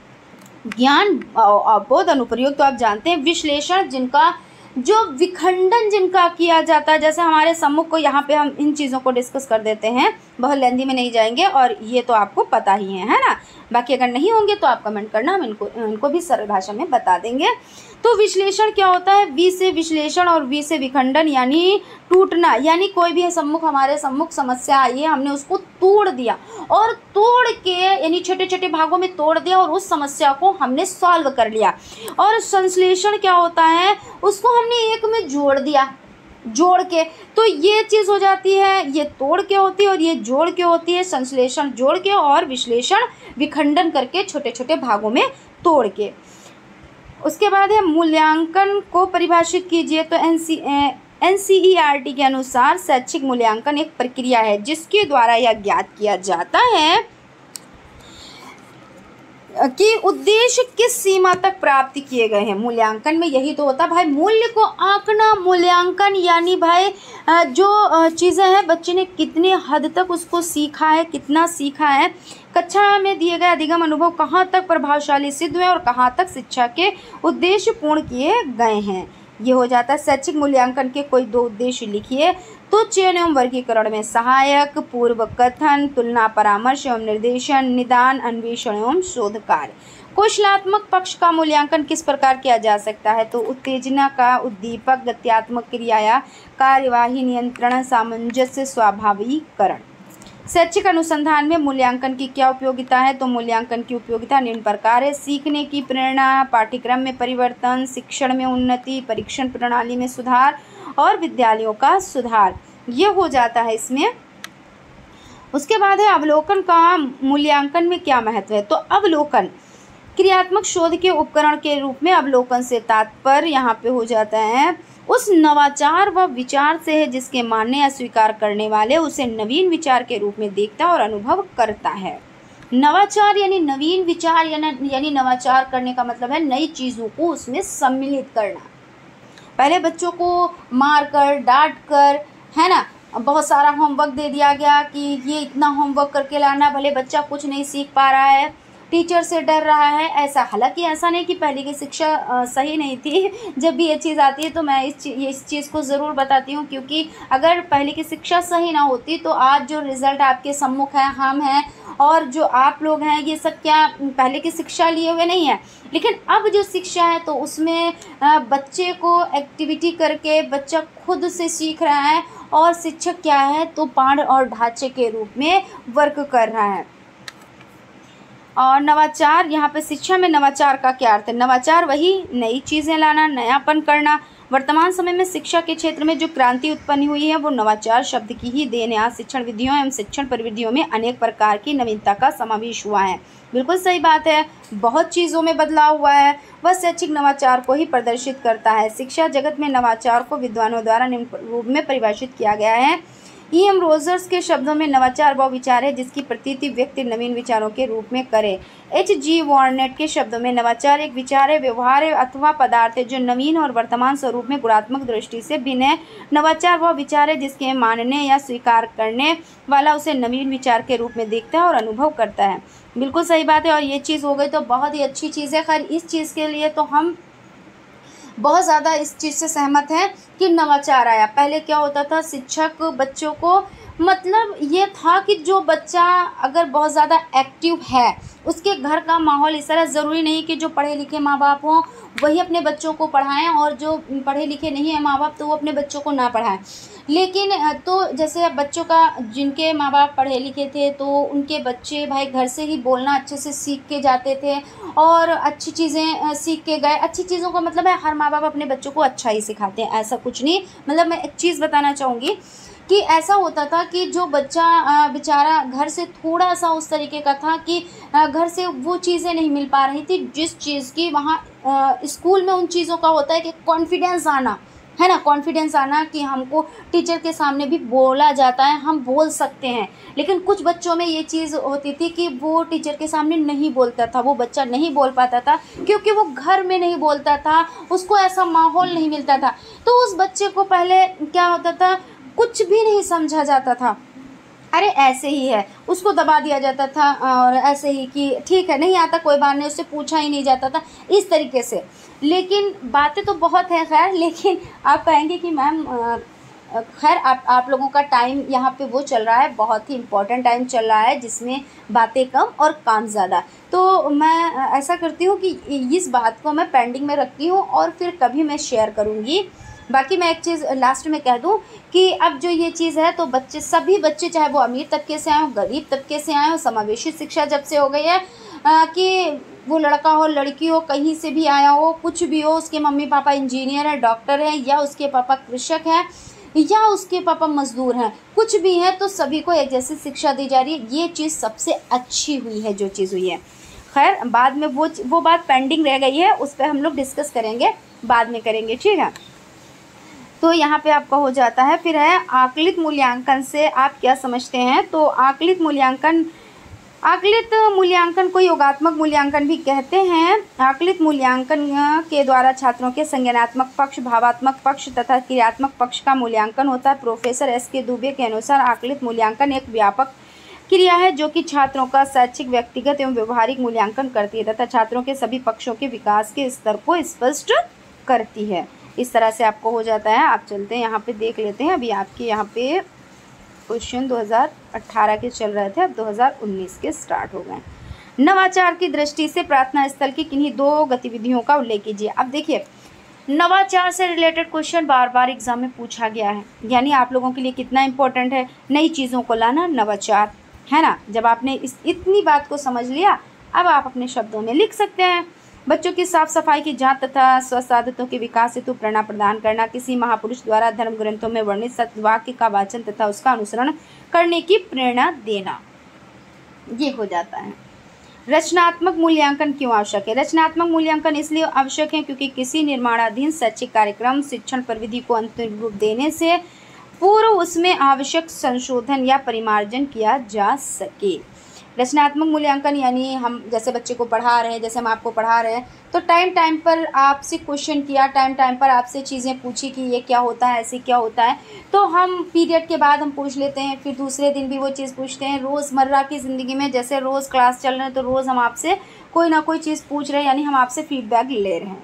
ज्ञान, अवबोध, अनुप्रयोग तो आप जानते हैं। विश्लेषण जिनका जो विखंडन जिनका किया जाता है, जैसे हमारे सम्मुख को, यहाँ पे हम इन चीज़ों को डिस्कस कर देते हैं, बहुत लेंदी में नहीं जाएंगे और ये तो आपको पता ही है ना। बाकी अगर नहीं होंगे तो आप कमेंट करना, हम इनको भी सरल भाषा में बता देंगे। तो विश्लेषण क्या होता है? वी से विश्लेषण और वी से विखंडन यानी टूटना, यानी कोई भी हमारे सम्मुख समस्या आई है, हमने उसको तोड़ दिया और तोड़ के यानी छोटे छोटे भागों में तोड़ दिया और उस समस्या को हमने सॉल्व कर लिया। और संश्लेषण क्या होता है? उसको हमने एक में जोड़ दिया, जोड़ के। तो ये चीज़ हो जाती है, ये तोड़ के होती है और ये जोड़ के होती है, संश्लेषण जोड़ के और विश्लेषण विखंडन करके छोटे छोटे भागों में तोड़ के। उसके बाद है मूल्यांकन को परिभाषित कीजिए। तो NCERT के अनुसार शैक्षिक मूल्यांकन एक प्रक्रिया है जिसके द्वारा यह ज्ञात किया जाता है कि उद्देश्य किस सीमा तक प्राप्त किए गए हैं। मूल्यांकन में यही तो होता है भाई, मूल्य को आंकना। मूल्यांकन यानी भाई जो चीज़ें हैं बच्चे ने कितनी हद तक उसको सीखा है, कितना सीखा है, कक्षा में दिए गए अधिगम अनुभव कहाँ तक प्रभावशाली सिद्ध हुए और कहाँ तक शिक्षा के उद्देश्य पूर्ण किए गए हैं। ये हो जाता है शैक्षिक मूल्यांकन के कोई 2 उद्देश्य लिखिए। तो चयन एवं वर्गीकरण में सहायक, पूर्व कथन, तुलना, परामर्श एवं निर्देशन, निदान, अन्वेषण एवं शोध कार्य। कौशलात्मक पक्ष का मूल्यांकन किस प्रकार किया जा सकता है। तो उत्तेजना का, उद्दीपक, गत्यात्मक क्रिया या कार्यवाही, नियंत्रण, सामंजस्य, स्वाभाविकरण। शैक्षिक अनुसंधान में मूल्यांकन की क्या उपयोगिता है। तो मूल्यांकन की उपयोगिता निम्न प्रकार है: सीखने की प्रेरणा, पाठ्यक्रम में परिवर्तन, शिक्षण में उन्नति, परीक्षण प्रणाली में सुधार और विद्यालयों का सुधार। ये हो जाता है इसमें। उसके बाद है अवलोकन का मूल्यांकन में क्या महत्व है। तो अवलोकन क्रियात्मक शोध के उपकरण के रूप में अवलोकन से तात्पर्य यहाँ पे हो जाता है उस नवाचार व विचार से है जिसके मानने या स्वीकार करने वाले उसे नवीन विचार के रूप में देखता और अनुभव करता है। नवाचार यानी नवीन विचार, यानी नवाचार करने का मतलब है नई चीज़ों को उसमें सम्मिलित करना। पहले बच्चों को मार कर, डांट कर, है ना, बहुत सारा होमवर्क दे दिया गया कि ये इतना होमवर्क करके लाना, भले बच्चा कुछ नहीं सीख पा रहा है, टीचर से डर रहा है, ऐसा। हालांकि ऐसा नहीं कि पहले की शिक्षा सही नहीं थी। जब भी ये चीज़ आती है तो मैं इस चीज़ को ज़रूर बताती हूँ, क्योंकि अगर पहले की शिक्षा सही ना होती तो आज जो रिज़ल्ट आपके सम्मुख है, हम हैं और जो आप लोग हैं, ये सब क्या पहले की शिक्षा लिए हुए नहीं है। लेकिन अब जो शिक्षा है तो उसमें बच्चे को एक्टिविटी करके बच्चा खुद से सीख रहा है और शिक्षक क्या है तो पाठ और ढांचे के रूप में वर्क कर रहा है। और नवाचार, यहाँ पे शिक्षा में नवाचार का क्या अर्थ है। नवाचार वही नई चीज़ें लाना, नयापन करना। वर्तमान समय में शिक्षा के क्षेत्र में जो क्रांति उत्पन्न हुई है वो नवाचार शब्द की ही देन है। आज शिक्षण विधियों एवं शिक्षण प्रविधियों में अनेक प्रकार की नवीनता का समावेश हुआ है। बिल्कुल सही बात है, बहुत चीज़ों में बदलाव हुआ है, वह शैक्षिक नवाचार को ही प्रदर्शित करता है। शिक्षा जगत में नवाचार को विद्वानों द्वारा निम्न रूप में परिभाषित किया गया है। E.M. रोजर्स के शब्दों में नवाचार वह विचार है जिसकी प्रतीति व्यक्ति नवीन विचारों के रूप में करे। H.G. वार्नेट के शब्दों में नवाचार एक विचार है, व्यवहार है अथवा पदार्थ है जो नवीन और वर्तमान स्वरूप में गुणात्मक दृष्टि से भिन्न है। नवाचार वह विचार है जिसके मानने या स्वीकार करने वाला उसे नवीन विचार के रूप में देखता है और अनुभव करता है। बिल्कुल सही बात है। और ये चीज़ हो गई तो बहुत ही अच्छी चीज़ है। खैर इस चीज़ के लिए तो हम बहुत ज़्यादा इस चीज़ से सहमत हैं कि नवाचार आया। पहले क्या होता था, शिक्षक बच्चों को, मतलब ये था कि जो बच्चा अगर बहुत ज़्यादा एक्टिव है उसके घर का माहौल इस तरह, ज़रूरी नहीं कि जो पढ़े लिखे माँ बाप हों वही अपने बच्चों को पढ़ाएं और जो पढ़े लिखे नहीं है माँ बाप तो वो अपने बच्चों को ना पढ़ाएं। लेकिन तो जैसे बच्चों का, जिनके माँ बाप पढ़े लिखे थे तो उनके बच्चे भाई घर से ही बोलना अच्छे से सीख के जाते थे और अच्छी चीज़ें सीख के गए। अच्छी चीज़ों का मतलब है हर माँ बाप अपने बच्चों को अच्छा ही सिखाते हैं, ऐसा कुछ नहीं। मतलब मैं एक चीज़ बताना चाहूँगी कि ऐसा होता था कि जो बच्चा बेचारा घर से थोड़ा सा उस तरीके का था कि घर से वो चीज़ें नहीं मिल पा रही थी जिस चीज़ की वहाँ स्कूल में उन चीज़ों का होता है कि कॉन्फिडेंस आना, है ना, कॉन्फिडेंस आना कि हमको टीचर के सामने भी बोला जाता है, हम बोल सकते हैं। लेकिन कुछ बच्चों में ये चीज़ होती थी कि वो टीचर के सामने नहीं बोलता था, वो बच्चा नहीं बोल पाता था क्योंकि वो घर में नहीं बोलता था, उसको ऐसा माहौल नहीं मिलता था। तो उस बच्चे को पहले क्या होता था, कुछ भी नहीं समझा जाता था, अरे ऐसे ही है, उसको दबा दिया जाता था और ऐसे ही कि ठीक है नहीं आता कोई बात नहीं, उससे पूछा ही नहीं जाता था इस तरीके से। लेकिन बातें तो बहुत हैं खैर, लेकिन आप कहेंगे कि मैम खैर आप लोगों का टाइम यहाँ पे वो चल रहा है, बहुत ही इम्पोर्टेंट टाइम चल रहा है जिसमें बातें कम और काम ज़्यादा। तो मैं ऐसा करती हूँ कि इस बात को मैं पेंडिंग में रखती हूँ और फिर कभी मैं शेयर करूँगी। बाकी मैं एक चीज़ लास्ट में कह दूं कि अब जो ये चीज़ है तो बच्चे, सभी बच्चे, चाहे वो अमीर तबके से आए हों, गरीब तबके से आए हों, समावेशी शिक्षा जब से हो गई है कि वो लड़का हो लड़की हो, कहीं से भी आया हो, कुछ भी हो, उसके मम्मी पापा इंजीनियर है, डॉक्टर है या उसके पापा कृषक हैं, या उसके पापा मजदूर हैं, कुछ भी है, तो सभी को एक जैसी शिक्षा दी जा रही है। ये चीज़ सबसे अच्छी हुई है जो चीज़ हुई है। खैर बाद में वो बात पेंडिंग रह गई है, उस पर हम लोग डिस्कस करेंगे, बाद में करेंगे, ठीक है। तो यहाँ पे आपका हो जाता है। फिर है आकलित मूल्यांकन से आप क्या समझते हैं। तो आकलित मूल्यांकन को योगात्मक मूल्यांकन भी कहते हैं। आकलित मूल्यांकन के द्वारा छात्रों के संज्ञानात्मक पक्ष, भावात्मक पक्ष तथा क्रियात्मक पक्ष का मूल्यांकन होता है। Professor S.K. दुबे के अनुसार आकलित मूल्यांकन एक व्यापक क्रिया है जो कि छात्रों का शैक्षिक, व्यक्तिगत एवं व्यवहारिक मूल्यांकन करती है तथा छात्रों के सभी पक्षों के विकास के स्तर को स्पष्ट करती है। इस तरह से आपको हो जाता है। आप चलते हैं यहाँ पे देख लेते हैं। अभी आपके यहाँ पे क्वेश्चन 2018 के चल रहे थे, अब 2019 के स्टार्ट हो गए। नवाचार की दृष्टि से प्रार्थना स्थल की किन्हीं 2 गतिविधियों का उल्लेख कीजिए। अब देखिए, नवाचार से रिलेटेड क्वेश्चन बार बार एग्जाम में पूछा गया है, यानी आप लोगों के लिए कितना इंपॉर्टेंट है नई चीज़ों को लाना, नवाचार, है ना। जब आपने इतनी बात को समझ लिया, अब आप अपने शब्दों में लिख सकते हैं। बच्चों की साफ सफाई की जांच तथा स्वस्थ आदतों के विकास हेतु प्रेरणा प्रदान करना, किसी महापुरुष द्वारा धर्म ग्रंथों में वर्णित सत्य वाक्य का वाचन तथा उसका अनुसरण करने की प्रेरणा देना, ये हो जाता है। रचनात्मक मूल्यांकन क्यों आवश्यक है। रचनात्मक मूल्यांकन इसलिए आवश्यक है क्योंकि किसी निर्माणाधीन शैक्षिक कार्यक्रम, शिक्षण प्रविधि को अंतिम रूप देने से पूर्व उसमें आवश्यक संशोधन या परिमार्जन किया जा सके। रचनात्मक मूल्यांकन यानी हम जैसे बच्चे को पढ़ा रहे हैं, जैसे हम आपको पढ़ा रहे हैं, तो टाइम टाइम पर आपसे क्वेश्चन किया, टाइम टाइम पर आपसे चीज़ें पूछी कि ये क्या होता है, ऐसे क्या होता है, तो हम पीरियड के बाद हम पूछ लेते हैं, फिर दूसरे दिन भी वो चीज़ पूछते हैं। रोज़मर्रा की ज़िंदगी में जैसे रोज़ क्लास चल रहे हैं तो रोज़ हम आपसे कोई ना कोई चीज़ पूछ रहे हैं, यानी हम आपसे फीडबैक ले रहे हैं,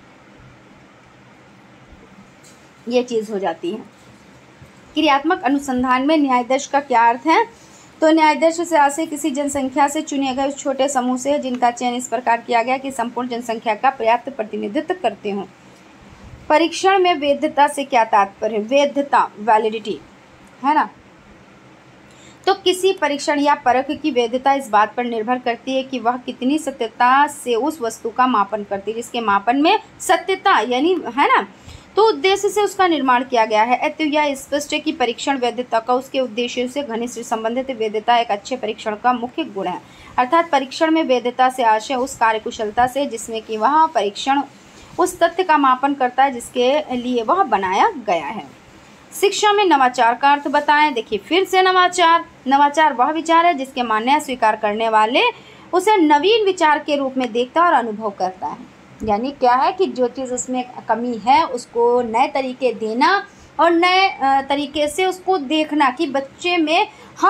ये चीज़ हो जाती है। क्रियात्मक अनुसंधान में न्यायादर्श का क्या अर्थ है। तो न्यायादर्श से आशय किसी जनसंख्या से चुने गए उस छोटे समूह से जिनका चयन इस प्रकार किया गया कि संपूर्ण जनसंख्या का पर्याप्त प्रतिनिधित्व करते हों। परीक्षण में वैधता से क्या तात्पर्य है। वैधता, वैलिडिटी, है ना। तो किसी परीक्षण या परख की वैधता इस बात पर निर्भर करती है कि वह कितनी सत्यता से उस वस्तु का मापन करती है जिसके मापन में सत्यता यानी, है ना, तो उद्देश्य से उसका निर्माण किया गया है। अतः यह स्पष्ट है कि परीक्षण वैधता का उसके उद्देश्य से घनिष्ठ संबंधित है। वैधता एक अच्छे परीक्षण का मुख्य गुण है, अर्थात परीक्षण में वैधता से आशय उस कार्यकुशलता से जिसमें कि वह परीक्षण उस तथ्य का मापन करता है जिसके लिए वह बनाया गया है। शिक्षा में नवाचार का अर्थ बताएं। देखिए फिर से नवाचार वह विचार है जिसके मान्य स्वीकार करने वाले उसे नवीन विचार के रूप में देखता और अनुभव करता है। यानी क्या है कि जो चीज़ उसमें कमी है उसको नए तरीके देना और नए तरीके से उसको देखना कि बच्चे में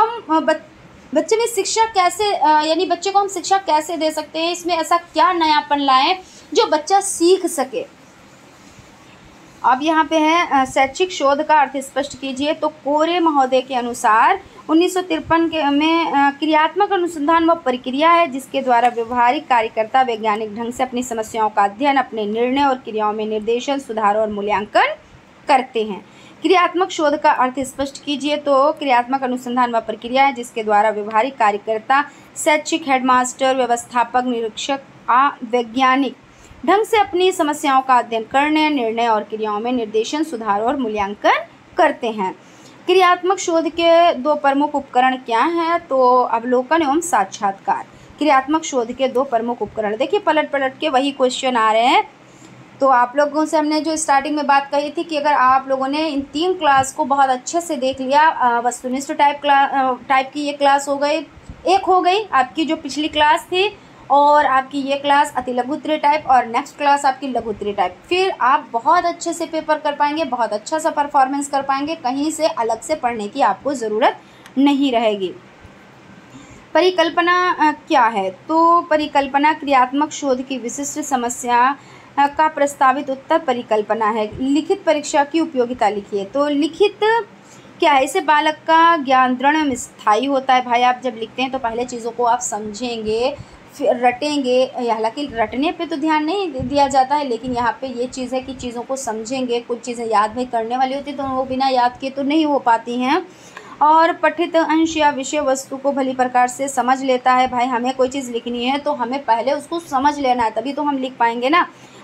शिक्षा कैसे, यानी बच्चे को हम शिक्षा कैसे दे सकते हैं, इसमें ऐसा क्या नयापन लाएं जो बच्चा सीख सके। अब यहाँ पे है शैक्षिक शोध का अर्थ स्पष्ट कीजिए। तो कोरे महोदय के अनुसार 1953 में क्रियात्मक अनुसंधान व प्रक्रिया है जिसके द्वारा व्यवहारिक कार्यकर्ता वैज्ञानिक ढंग से अपनी समस्याओं का अध्ययन, अपने निर्णय और क्रियाओं में निर्देशन, सुधार और मूल्यांकन करते हैं। क्रियात्मक शोध का अर्थ स्पष्ट कीजिए। तो क्रियात्मक अनुसंधान व प्रक्रिया है जिसके द्वारा व्यवहारिक कार्यकर्ता, शैक्षिक हेडमास्टर, व्यवस्थापक, निरीक्षक वैज्ञानिक ढंग से अपनी समस्याओं का अध्ययन करने, निर्णय और क्रियाओं में निर्देशन, सुधार और मूल्यांकन करते हैं। क्रियात्मक शोध के 2 प्रमुख उपकरण क्या हैं। तो अवलोकन एवं साक्षात्कार। क्रियात्मक शोध के 2 प्रमुख उपकरण, देखिए पलट के वही क्वेश्चन आ रहे हैं। तो आप लोगों से हमने जो स्टार्टिंग में बात कही थी कि अगर आप लोगों ने इन 3 क्लास को बहुत अच्छे से देख लिया, वस्तुनिष्ठ टाइप की ये क्लास हो गई, एक हो गई आपकी जो पिछली क्लास थी, और आपकी ये क्लास अति लघु उत्तरीय टाइप, और नेक्स्ट क्लास आपकी लघु उत्तरीय टाइप। फिर आप बहुत अच्छे से पेपर कर पाएंगे, बहुत अच्छा सा परफॉर्मेंस कर पाएंगे, कहीं से अलग से पढ़ने की आपको ज़रूरत नहीं रहेगी। परिकल्पना क्या है। तो परिकल्पना क्रियात्मक शोध की विशिष्ट समस्या का प्रस्तावित उत्तर परिकल्पना है। लिखित परीक्षा की उपयोगिता लिखिए। तो लिखित क्या है, इसे बालक का ज्ञान दृढ़ में स्थायी होता है। भाई आप जब लिखते हैं तो पहले चीज़ों को आप समझेंगे, फिर रटेंगे। हालांकि रटने पे तो ध्यान नहीं दिया जाता है, लेकिन यहाँ पे ये चीज़ है कि चीज़ों को समझेंगे। कुछ चीज़ें याद भी करने वाली होती तो वो बिना याद किए तो नहीं हो पाती हैं। और पठित अंश या विषय वस्तु को भली प्रकार से समझ लेता है। भाई हमें कोई चीज़ लिखनी है तो हमें पहले उसको समझ लेना है, तभी तो हम लिख पाएंगे ना।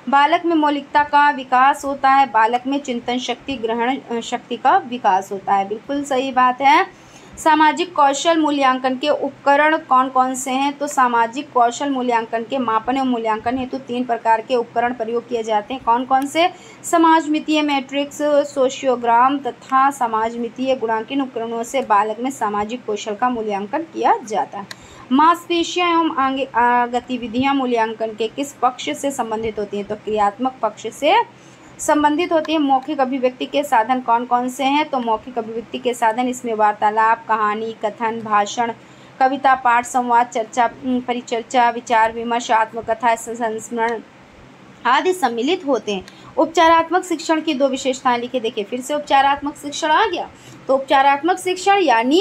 बालक में मौलिकता का विकास होता है, बालक में चिंतन शक्ति, ग्रहण शक्ति का विकास होता है। बिल्कुल सही बात है। सामाजिक कौशल मूल्यांकन के उपकरण कौन कौन से हैं? तो सामाजिक कौशल मूल्यांकन के मापन एवं मूल्यांकन हेतु 3 प्रकार के उपकरण प्रयोग किए जाते हैं। कौन कौन से? समाजमितीय मैट्रिक्स, सोशियोग्राम तथा समाजमितीय गुणांकन उपकरणों से बालक में सामाजिक कौशल का मूल्यांकन किया जाता है। मांसपेशियां एवं गतिविधियां मूल्यांकन के किस पक्ष से संबंधित होती हैं? तो क्रियात्मक पक्ष से संबंधित होती है। मौखिक अभिव्यक्ति के साधन कौन कौन से हैं? तो मौखिक अभिव्यक्ति के साधन इसमें वार्तालाप, कहानी, कथन, भाषण, कविता, पाठ, संवाद, चर्चा, परिचर्चा, विचार विमर्श, आत्मकथा, संस्मरण आदि सम्मिलित होते हैं। उपचारात्मक शिक्षण की 2 विशेषताएं लिखे। देखिए फिर से उपचारात्मक शिक्षण आ गया। तो उपचारात्मक शिक्षण यानी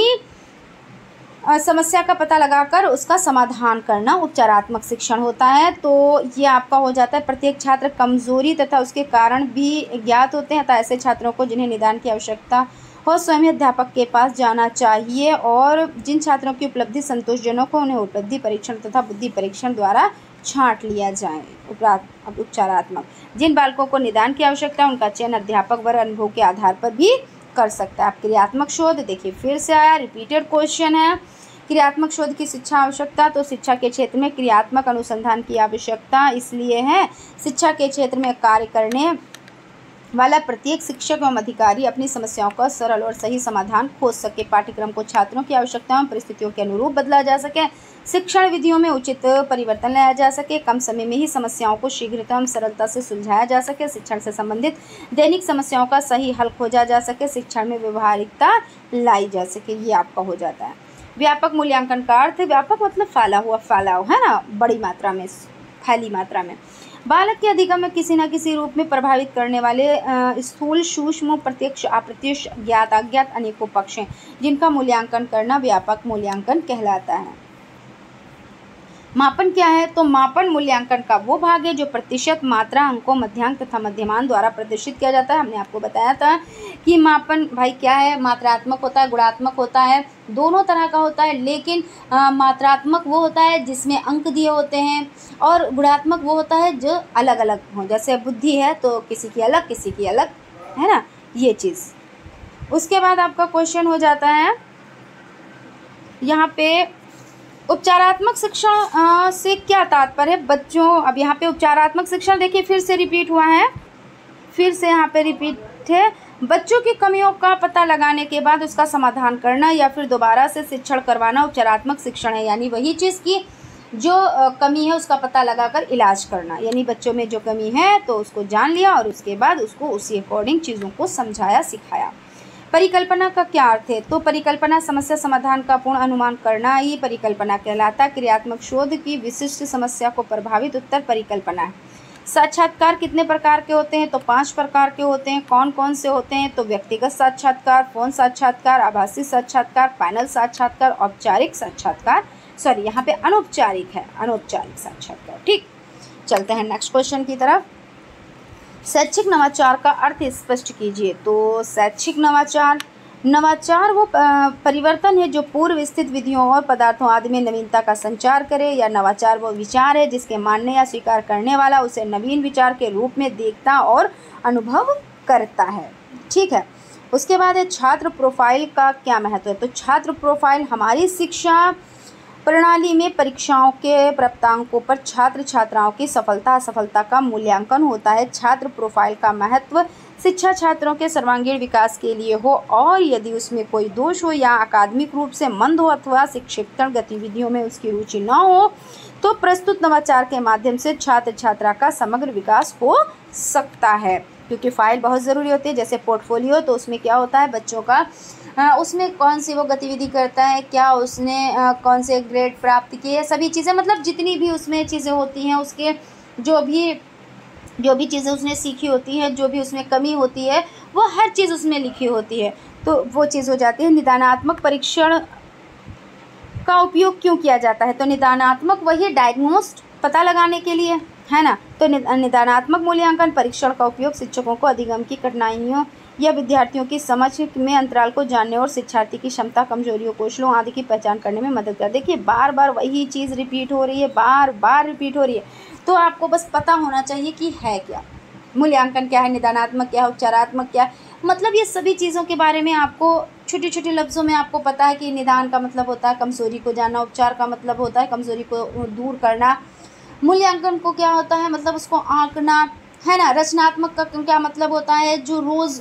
समस्या का पता लगाकर उसका समाधान करना उपचारात्मक शिक्षण होता है। तो ये आपका हो जाता है। प्रत्येक छात्र कमजोरी तथा उसके कारण भी ज्ञात होते हैं, अतः ऐसे छात्रों को जिन्हें निदान की आवश्यकता हो स्वयं अध्यापक के पास जाना चाहिए, और जिन छात्रों की उपलब्धि संतोषजनक हो उन्हें उपलब्धि परीक्षण तथा बुद्धि परीक्षण द्वारा छांट लिया जाए। उपचारात्मक जिन बालकों को निदान की आवश्यकता है उनका चयन अध्यापक व अनुभव के आधार पर भी कर सकता है। आप क्रियात्मक शोध देखिए फिर से आया, रिपीटेड क्वेश्चन है। क्रियात्मक शोध की शिक्षा आवश्यकता, तो शिक्षा के क्षेत्र में क्रियात्मक अनुसंधान की आवश्यकता इसलिए है शिक्षा के क्षेत्र में कार्य करने वाला प्रत्येक शिक्षक एवं अधिकारी अपनी समस्याओं का सरल और सही समाधान खोज सके, पाठ्यक्रम को छात्रों की आवश्यकताओं और परिस्थितियों के अनुरूप बदला जा सके, शिक्षण विधियों में उचित परिवर्तन लाया जा सके, कम समय में ही समस्याओं को शीघ्रता एवं सरलता से सुलझाया जा सके, शिक्षण से संबंधित दैनिक समस्याओं का सही हल खोजा जा सके, शिक्षण में व्यवहारिकता लाई जा सके। ये आपका हो जाता है। व्यापक मूल्यांकन का अर्थ, व्यापक मतलब फैला हुआ है ना, बड़ी मात्रा में, फैली मात्रा में। बालक के अधिगम में किसी न किसी रूप में प्रभावित करने वाले स्थूल, सूक्ष्म, प्रत्यक्ष, अप्रत्यक्ष, ज्ञात, अज्ञात अनेकों पक्ष हैं जिनका मूल्यांकन करना व्यापक मूल्यांकन कहलाता है। मापन क्या है? तो मापन मूल्यांकन का वो भाग है जो प्रतिशत, मात्रा, अंकों, मध्यांक तथा मध्यमान द्वारा प्रदर्शित किया जाता है। हमने आपको बताया था कि मापन भाई क्या है, मात्रात्मक होता है, गुणात्मक होता है, दोनों तरह का होता है। लेकिन मात्रात्मक वो होता है जिसमें अंक दिए होते हैं, और गुणात्मक वो होता है जो अलग अलग हो, जैसे बुद्धि है तो किसी की अलग है ना, ये चीज़। उसके बाद आपका क्वेश्चन हो जाता है यहाँ पे उपचारात्मक शिक्षण से क्या तात्पर्य है बच्चों। अब यहाँ पे उपचारात्मक शिक्षण देखिए फिर से रिपीट हुआ है, फिर से यहाँ पे रिपीट है। बच्चों की कमियों का पता लगाने के बाद उसका समाधान करना या फिर दोबारा से शिक्षण करवाना उपचारात्मक शिक्षण है। यानी वही चीज़ की जो कमी है उसका पता लगाकर इलाज करना, यानी बच्चों में जो कमी है तो उसको जान लिया और उसके बाद उसको उसी अकॉर्डिंग चीज़ों को समझाया, सिखाया। परिकल्पना का क्या अर्थ है? तो परिकल्पना समस्या समाधान का पूर्ण अनुमान करना, ये परिकल्पना कहलाता। क्रियात्मक शोध की विशिष्ट समस्या को प्रभावित उत्तर परिकल्पना है। साक्षात्कार कितने प्रकार के होते हैं? तो 5 प्रकार के होते हैं। कौन कौन से होते हैं? तो व्यक्तिगत साक्षात्कार, फोन साक्षात्कार, आभासी साक्षात्कार, पैनल साक्षात्कार, औपचारिक साक्षात्कार, सॉरी यहाँ पे अनौपचारिक है, अनौपचारिक साक्षात्कार। ठीक, चलते हैं नेक्स्ट क्वेश्चन की तरफ। शैक्षिक नवाचार का अर्थ स्पष्ट कीजिए। तो शैक्षिक नवाचार वो परिवर्तन है जो पूर्व स्थित विधियों और पदार्थों आदि में नवीनता का संचार करे, या नवाचार वो विचार है जिसके मानने या स्वीकार करने वाला उसे नवीन विचार के रूप में देखता और अनुभव करता है। ठीक है, उसके बाद है छात्र प्रोफाइल का क्या महत्व है। तो छात्र प्रोफाइल हमारी शिक्षा प्रणाली में परीक्षाओं के प्राप्तांकों पर छात्र छात्राओं की सफलता असफलता का मूल्यांकन होता है। छात्र प्रोफाइल का महत्व शिक्षा छात्रों के सर्वांगीण विकास के लिए हो, और यदि उसमें कोई दोष हो या अकादमिक रूप से मंद हो अथवा शिक्षेत्तर गतिविधियों में उसकी रुचि न हो तो प्रस्तुत नवाचार के माध्यम से छात्र छात्रा का समग्र विकास हो सकता है। क्योंकि फाइल बहुत ज़रूरी होती है, जैसे पोर्टफोलियो, तो उसमें क्या होता है बच्चों का उसमें कौन सी वो गतिविधि करता है, क्या उसने कौन से ग्रेड प्राप्त किए, सभी चीज़ें, मतलब जितनी भी उसमें चीज़ें होती हैं, उसके जो भी चीज़ें उसने सीखी होती हैं, जो भी उसमें कमी होती है, वो हर चीज़ उसमें लिखी होती है। तो वो चीज़ हो जाती है। निदानात्मक परीक्षण का उपयोग क्यों किया जाता है? तो निदानात्मक वही डायग्नोस्ट पता लगाने के लिए है ना। तो निदानात्मक मूल्यांकन परीक्षण का उपयोग शिक्षकों को अधिगम की कठिनाइयों या विद्यार्थियों की समझ में अंतराल को जानने और शिक्षार्थी की क्षमता, कमजोरियों, कौशलों आदि की पहचान करने में मदद करता है। देखिए बार बार वही चीज़ रिपीट हो रही है, बार बार रिपीट हो रही है। तो आपको बस पता होना चाहिए कि है क्या, मूल्यांकन क्या है, निदानात्मक क्या है, उपचारात्मक क्या है, मतलब ये सभी चीज़ों के बारे में आपको छोटे छोटे लफ्ज़ों में आपको पता है कि निदान का मतलब होता है कमज़ोरी को जानना, उपचार का मतलब होता है कमज़ोरी को दूर करना, मूल्यांकन को क्या होता है मतलब उसको आंकना, है ना। रचनात्मक का क्या मतलब होता है, जो रोज़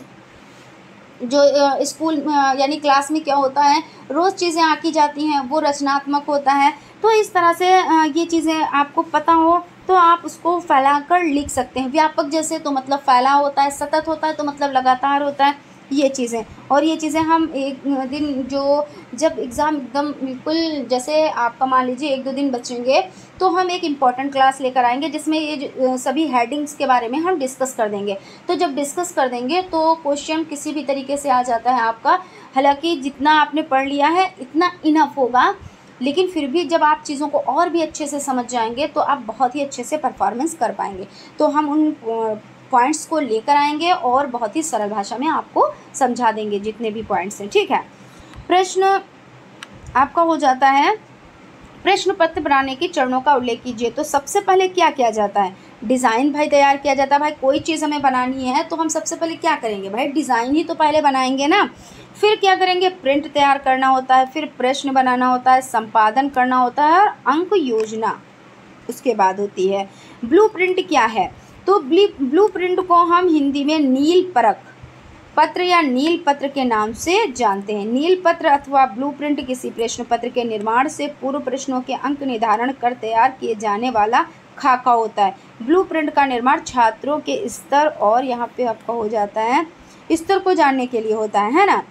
जो स्कूल यानी क्लास में क्या होता है रोज़ चीज़ें आंकी जाती हैं वो रचनात्मक होता है। तो इस तरह से ये चीज़ें आपको पता हो तो आप उसको फैलाकर लिख सकते हैं। व्यापक जैसे तो मतलब फैला होता है, सतत होता है तो मतलब लगातार होता है, ये चीज़ें। और ये चीज़ें हम एक दिन जो जब एग्ज़ाम एकदम बिल्कुल जैसे आपका मान लीजिए 1-2 दिन बचेंगे तो हम एक इम्पॉर्टेंट क्लास लेकर आएंगे जिसमें ये सभी हेडिंग्स के बारे में हम डिस्कस कर देंगे। तो जब डिस्कस कर देंगे तो क्वेश्चन किसी भी तरीके से आ जाता है आपका, हालांकि जितना आपने पढ़ लिया है इतना इनफ होगा, लेकिन फिर भी जब आप चीज़ों को और भी अच्छे से समझ जाएंगे तो आप बहुत ही अच्छे से परफॉर्मेंस कर पाएंगे। तो हम उन पॉइंट्स को लेकर आएंगे और बहुत ही सरल भाषा में आपको समझा देंगे जितने भी पॉइंट्स हैं, ठीक है। प्रश्न आपका हो जाता है, प्रश्न पत्र बनाने के चरणों का उल्लेख कीजिए। तो सबसे पहले क्या किया जाता है, डिज़ाइन भाई तैयार किया जाता है। भाई कोई चीज़ हमें बनानी है तो हम सबसे पहले क्या करेंगे, भाई डिज़ाइन ही तो पहले बनाएंगे ना। फिर क्या करेंगे, प्रिंट तैयार करना होता है, फिर प्रश्न बनाना होता है, संपादन करना होता है और अंक योजना उसके बाद होती है। ब्लूप्रिंट क्या है, तो ब्लूप्रिंट को हम हिंदी में नील परख पत्र या नील पत्र के नाम से जानते हैं। नील पत्र अथवा ब्लूप्रिंट किसी प्रश्न पत्र के निर्माण से पूर्व प्रश्नों के अंक निर्धारण कर तैयार किए जाने वाला खाका होता है। ब्लूप्रिंट का निर्माण छात्रों के स्तर और यहाँ पे आपका हो जाता है स्तर को जानने के लिए होता है ना।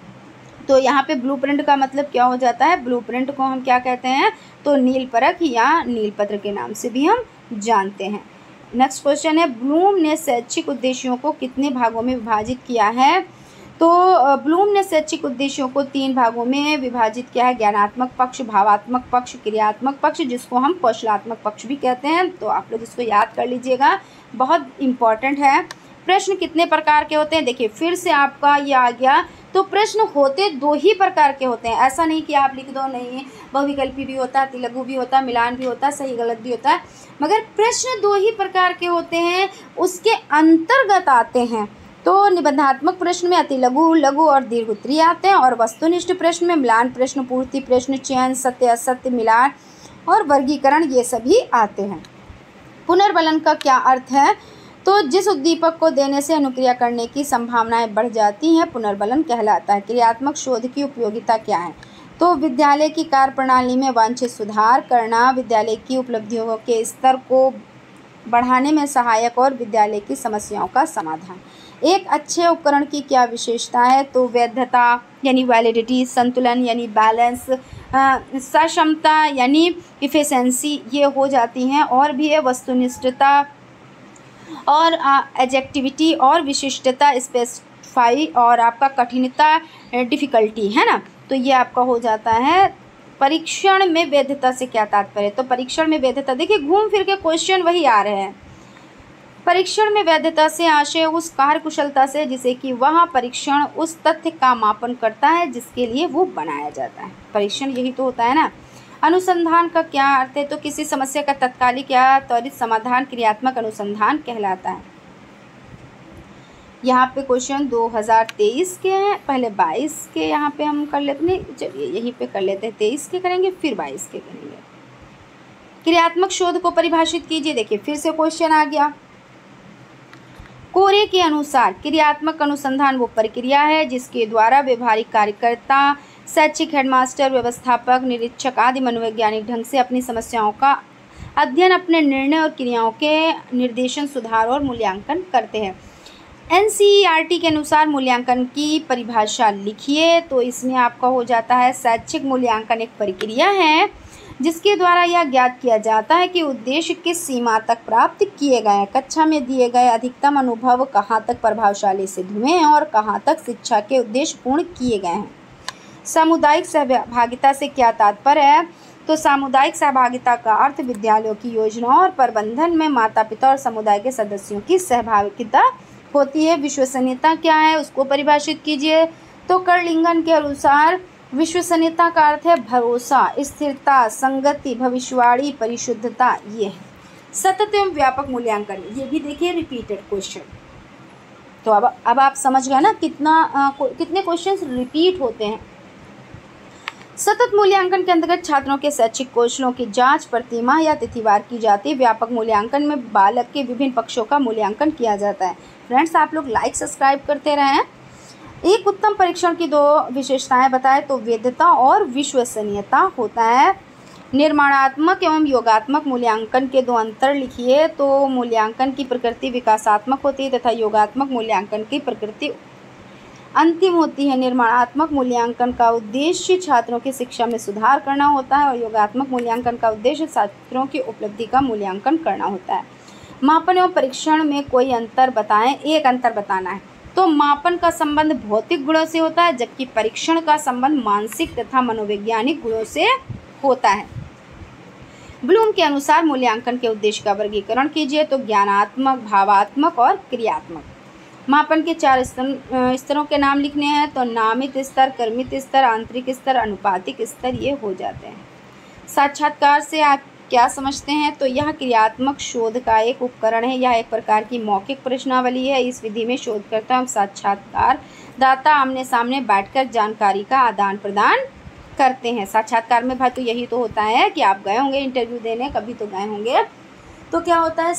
तो यहाँ पे ब्लूप्रिंट का मतलब क्या हो जाता है, ब्लूप्रिंट को हम क्या कहते हैं, तो नील परख या नील पत्र के नाम से भी हम जानते हैं। नेक्स्ट क्वेश्चन है, ब्लूम ने शैक्षिक उद्देश्यों को कितने भागों में विभाजित किया है। तो ब्लूम ने शैक्षिक उद्देश्यों को 3 भागों में विभाजित किया है, ज्ञानात्मक पक्ष, भावात्मक पक्ष, क्रियात्मक पक्ष, जिसको हम कौशलात्मक पक्ष भी कहते हैं। तो आप लोग इसको याद कर लीजिएगा, बहुत इम्पॉर्टेंट है। प्रश्न कितने प्रकार के होते हैं, देखिए फिर से आपका ये आ गया। तो प्रश्न होते 2 ही प्रकार के होते हैं, ऐसा नहीं कि आप लिख दो, नहीं, बहुविकल्पी भी होता है, तिलघु भी होता है, मिलान भी होता है, सही गलत भी होता है, मगर प्रश्न 2 ही प्रकार के होते हैं, उसके अंतर्गत आते हैं। तो निबंधात्मक प्रश्न में अतिलघु, लघु और दीर्घ उत्तरीय आते हैं, और वस्तुनिष्ठ प्रश्न में मिलान प्रश्न, पूर्ति प्रश्न, चयन, सत्य असत्य, मिलान और वर्गीकरण, ये सभी आते हैं। पुनर्बलन का क्या अर्थ है, तो जिस उद्दीपक को देने से अनुक्रिया करने की संभावनाएं बढ़ जाती हैं पुनर्बलन कहलाता है। क्रियात्मक शोध की उपयोगिता क्या है, तो विद्यालय की कार्यप्रणाली में वांछित सुधार करना, विद्यालय की उपलब्धियों के स्तर को बढ़ाने में सहायक और विद्यालय की समस्याओं का समाधान। एक अच्छे उपकरण की क्या विशेषता है, तो वैधता यानी वैलिडिटी, संतुलन यानी बैलेंस, सक्षमता यानी इफिशिएंसी, ये हो जाती हैं। और भी है वस्तुनिष्ठता और एडजेक्टिविटी और विशिष्टता, स्पेसिफाई, और आपका कठिनता डिफ़िकल्टी, है ना। तो ये आपका हो जाता है। परीक्षण में वैधता से क्या तात्पर्य, तो परीक्षण में वैधता, देखिए घूम फिर के क्वेश्चन वही आ रहे हैं। परीक्षण में वैधता से आशय उस कार्यकुशलता से जिसे कि वह परीक्षण उस तथ्य का मापन करता है जिसके लिए वो बनाया जाता है। परीक्षण यही तो होता है ना। अनुसंधान का क्या अर्थ है, तो किसी समस्या का तत्कालिक या त्वरित समाधान क्रियात्मक अनुसंधान कहलाता है। यहाँ पे क्वेश्चन 2023 के हैं, पहले 22 के यहाँ पे हम कर लेते हैं, चलिए यहीं पे कर लेते हैं, 23 के करेंगे फिर 22 के करेंगे। क्रियात्मक शोध को परिभाषित कीजिए, देखिए फिर से क्वेश्चन आ गया। कोरे के अनुसार क्रियात्मक अनुसंधान वो प्रक्रिया है जिसके द्वारा व्यवहारिक कार्यकर्ता, शैक्षिक हेडमास्टर, व्यवस्थापक, निरीक्षक आदि मनोवैज्ञानिक ढंग से अपनी समस्याओं का अध्ययन, अपने निर्णय और क्रियाओं के निर्देशन, सुधार और मूल्यांकन करते हैं। NCERT के अनुसार मूल्यांकन की परिभाषा लिखिए, तो इसमें आपका हो जाता है शैक्षिक मूल्यांकन एक प्रक्रिया है जिसके द्वारा यह ज्ञात किया जाता है कि उद्देश्य किस सीमा तक प्राप्त किए गए हैं, कक्षा में दिए गए अधिकतम अनुभव कहाँ तक प्रभावशाली सिद्ध हुए हैं और कहाँ तक शिक्षा के उद्देश्य पूर्ण किए गए हैं। सामुदायिक सहभागिता से क्या तात्पर्य है, तो सामुदायिक सहभागिता का अर्थ विद्यालयों की योजनाओं और प्रबंधन में माता पिता और समुदाय के सदस्यों की सहभागिता होती है। विश्वसनीयता क्या है, उसको परिभाषित कीजिए, तो कर्लिंगन के अनुसार विश्वसनीयता का अर्थ है भरोसा, स्थिरता, संगति, भविष्यवाणी, परिशुद्धता, ये है। सतत एवं व्यापक मूल्यांकन, ये भी देखिए रिपीटेड क्वेश्चन। तो अब आप समझ गए ना कितने क्वेश्चंस रिपीट होते हैं। सतत मूल्यांकन के अंतर्गत छात्रों के शैक्षिक कौशलों की जांच प्रतिमाह या तिथिवार की जाती है। व्यापक मूल्यांकन में बालक के विभिन्न पक्षों का मूल्यांकन किया जाता है। फ्रेंड्स, आप लोग लाइक सब्सक्राइब करते रहें। एक उत्तम परीक्षण की 2 विशेषताएं बताएं तो वैधता और विश्वसनीयता होता है। निर्माणात्मक एवं योगात्मक मूल्यांकन के 2 अंतर लिखिए। तो मूल्यांकन की प्रकृति विकासात्मक होती है तथा योगात्मक मूल्यांकन की प्रकृति अंतिम होती है। निर्माणात्मक मूल्यांकन का उद्देश्य छात्रों की शिक्षा में सुधार करना होता है और योगात्मक मूल्यांकन का उद्देश्य छात्रों की उपलब्धि का मूल्यांकन करना होता है। मापन एवं परीक्षण में कोई अंतर बताएं। एक अंतर बताना है। तो मापन का संबंध भौतिक गुणों से होता है जबकि परीक्षण का संबंध मानसिक तथा मनोवैज्ञानिक गुणों से होता है। ब्लूम के अनुसार मूल्यांकन के उद्देश्य का वर्गीकरण कीजिए। तो ज्ञानात्मक, भावात्मक और क्रियात्मक। मापन के 4 स्तरों के नाम लिखने हैं। तो नामित स्तर, कर्मित स्तर, आंतरिक स्तर, अनुपातिक स्तर, ये हो जाते हैं। साक्षात्कार से आप क्या समझते हैं? तो यह क्रियात्मक शोध का एक उपकरण है। यह एक प्रकार की मौखिक प्रश्नावली है। इस विधि में शोधकर्ता और साक्षात्कार दाता आमने सामने बैठकर जानकारी का आदान प्रदान करते हैं। साक्षात्कार में भाई तो यही तो होता है कि आप गए होंगे इंटरव्यू देने, कभी तो गए होंगे। तो क्या होता है,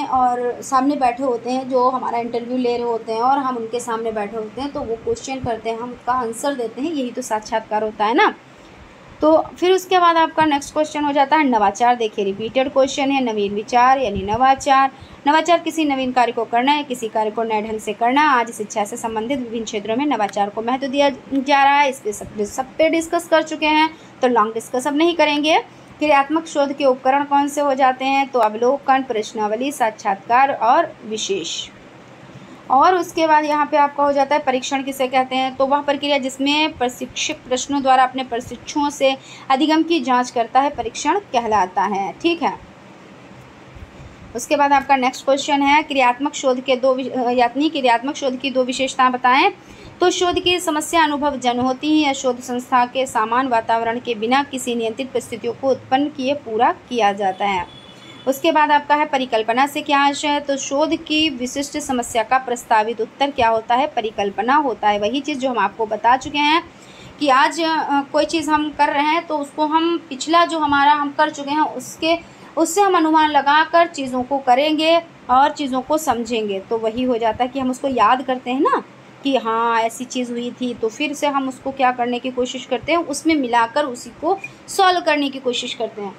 सामने बैठे होते हैं जो हमारा इंटरव्यू ले रहे होते हैं और हम उनके सामने बैठे होते हैं, तो वो क्वेश्चन करते हैं, हम उसका आंसर देते हैं, यही तो साक्षात्कार होता है ना। तो फिर उसके बाद आपका नेक्स्ट क्वेश्चन हो जाता है नवाचार। देखिए रिपीटेड क्वेश्चन है। नवीन विचार यानी नवाचार। नवाचार किसी नवीन कार्य को करना है, किसी कार्य को नए ढंग से करना। आज शिक्षा से संबंधित विभिन्न क्षेत्रों में नवाचार को महत्व दिया जा रहा है। इस पे सब पे डिस्कस कर चुके हैं, तो लॉन्ग डिस्कस अब नहीं करेंगे। क्रियात्मक शोध के उपकरण कौन से हो जाते हैं? तो अवलोकन, प्रश्नावली, साक्षात्कार और विशेष। और उसके बाद यहाँ पे आपका हो जाता है परीक्षण किसे कहते हैं? तो वह प्रक्रिया जिसमें प्रशिक्षक प्रश्नों द्वारा अपने प्रशिक्षुओं से अधिगम की जांच करता है, परीक्षण कहलाता है। ठीक है। उसके बाद आपका नेक्स्ट क्वेश्चन है क्रियात्मक शोध के क्रियात्मक शोध की 2 विशेषताएं बताएं। तो शोध की समस्या अनुभव जन होती है या शोध संस्था के समान वातावरण के बिना किसी नियंत्रित परिस्थितियों को उत्पन्न किए पूरा किया जाता है। उसके बाद आपका है परिकल्पना से क्या आशय है? तो शोध की विशिष्ट समस्या का प्रस्तावित उत्तर क्या होता है? परिकल्पना होता है। वही चीज़ जो हम आपको बता चुके हैं कि आज कोई चीज़ हम कर रहे हैं तो उसको हम पिछला जो हमारा हम कर चुके हैं उससे हम अनुमान लगाकर चीज़ों को करेंगे और चीज़ों को समझेंगे। तो वही हो जाता है कि हम उसको याद करते हैं ना कि हाँ ऐसी चीज़ हुई थी, तो फिर से हम उसको क्या करने की कोशिश करते हैं, उसमें मिलाकर उसी को सॉल्व करने की कोशिश करते हैं।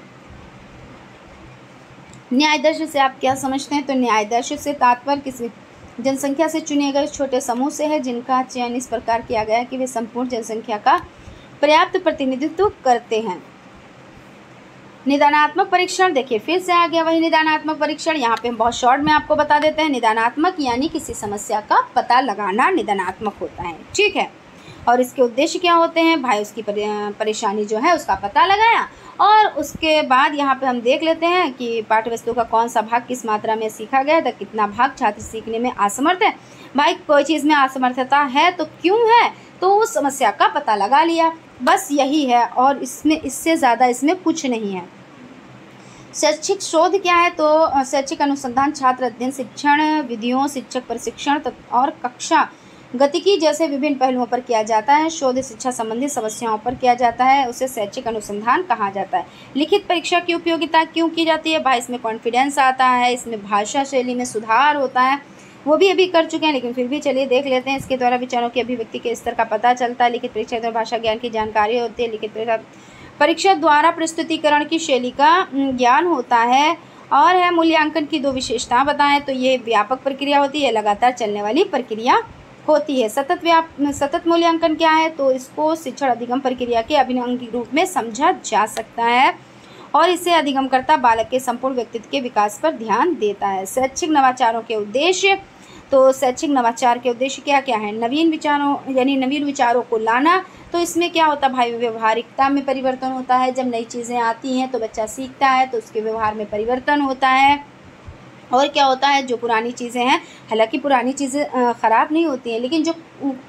न्यायदर्श से आप क्या समझते हैं? तो न्यायदर्श से तात्पर्य किसी जनसंख्या से चुने गए छोटे समूह से है जिनका चयन इस प्रकार किया गया है कि वे संपूर्ण जनसंख्या का पर्याप्त प्रतिनिधित्व करते हैं। निदानात्मक परीक्षण, देखिए फिर से आ गया वही निदानात्मक परीक्षण। यहाँ पे हम बहुत शॉर्ट में आपको बता देते हैं। निदानात्मक यानी किसी समस्या का पता लगाना निदानात्मक होता है। ठीक है। और इसके उद्देश्य क्या होते हैं भाई? उसकी परेशानी जो है उसका पता लगाया और उसके बाद यहाँ पे हम देख लेते हैं कि पाठ्यवस्तु का कौन सा भाग किस मात्रा में सीखा गया था, कितना भाग छात्र सीखने में असमर्थ है। भाई कोई चीज़ में असमर्थता है तो क्यों है, तो उस समस्या का पता लगा लिया, बस यही है। और इससे ज़्यादा इसमें कुछ नहीं है। शैक्षिक शोध क्या है? तो शैक्षिक अनुसंधान छात्र अध्ययन, शिक्षण विधियों, शिक्षक प्रशिक्षण और कक्षा गतिकी जैसे विभिन्न पहलुओं पर किया जाता है। शोध शिक्षा संबंधी समस्याओं पर किया जाता है, उसे शैक्षिक अनुसंधान कहा जाता है। लिखित परीक्षा की उपयोगिता क्यों की जाती है भाई? इसमें कॉन्फिडेंस आता है, इसमें भाषा शैली में सुधार होता है। वो भी अभी कर चुके हैं लेकिन फिर भी चलिए देख लेते हैं। इसके द्वारा विचारों की अभिव्यक्ति के स्तर का पता चलता है। लिखित परीक्षा द्वारा भाषा ज्ञान की जानकारी होती है। लिखित परीक्षा द्वारा प्रस्तुतिकरण की शैली का ज्ञान होता है। और है मूल्यांकन की 2 विशेषताएं बताएं। तो ये व्यापक प्रक्रिया होती है, लगातार चलने वाली प्रक्रिया होती है। सतत मूल्यांकन क्या है? तो इसको शिक्षण अधिगम प्रक्रिया के अभिन्न के रूप में समझा जा सकता है और इसे अधिगमकर्ता बालक के संपूर्ण व्यक्तित्व के विकास पर ध्यान देता है। शैक्षिक नवाचारों के उद्देश्य, तो शैक्षिक नवाचार के उद्देश्य क्या क्या है? नवीन विचारों को लाना। तो इसमें क्या होता है भाई? व्यवहारिकता में परिवर्तन होता है। जब नई चीज़ें आती हैं तो बच्चा सीखता है तो उसके व्यवहार में परिवर्तन होता है। और क्या होता है? जो पुरानी चीज़ें हैं, हालांकि पुरानी चीज़ें ख़राब नहीं होती हैं लेकिन जो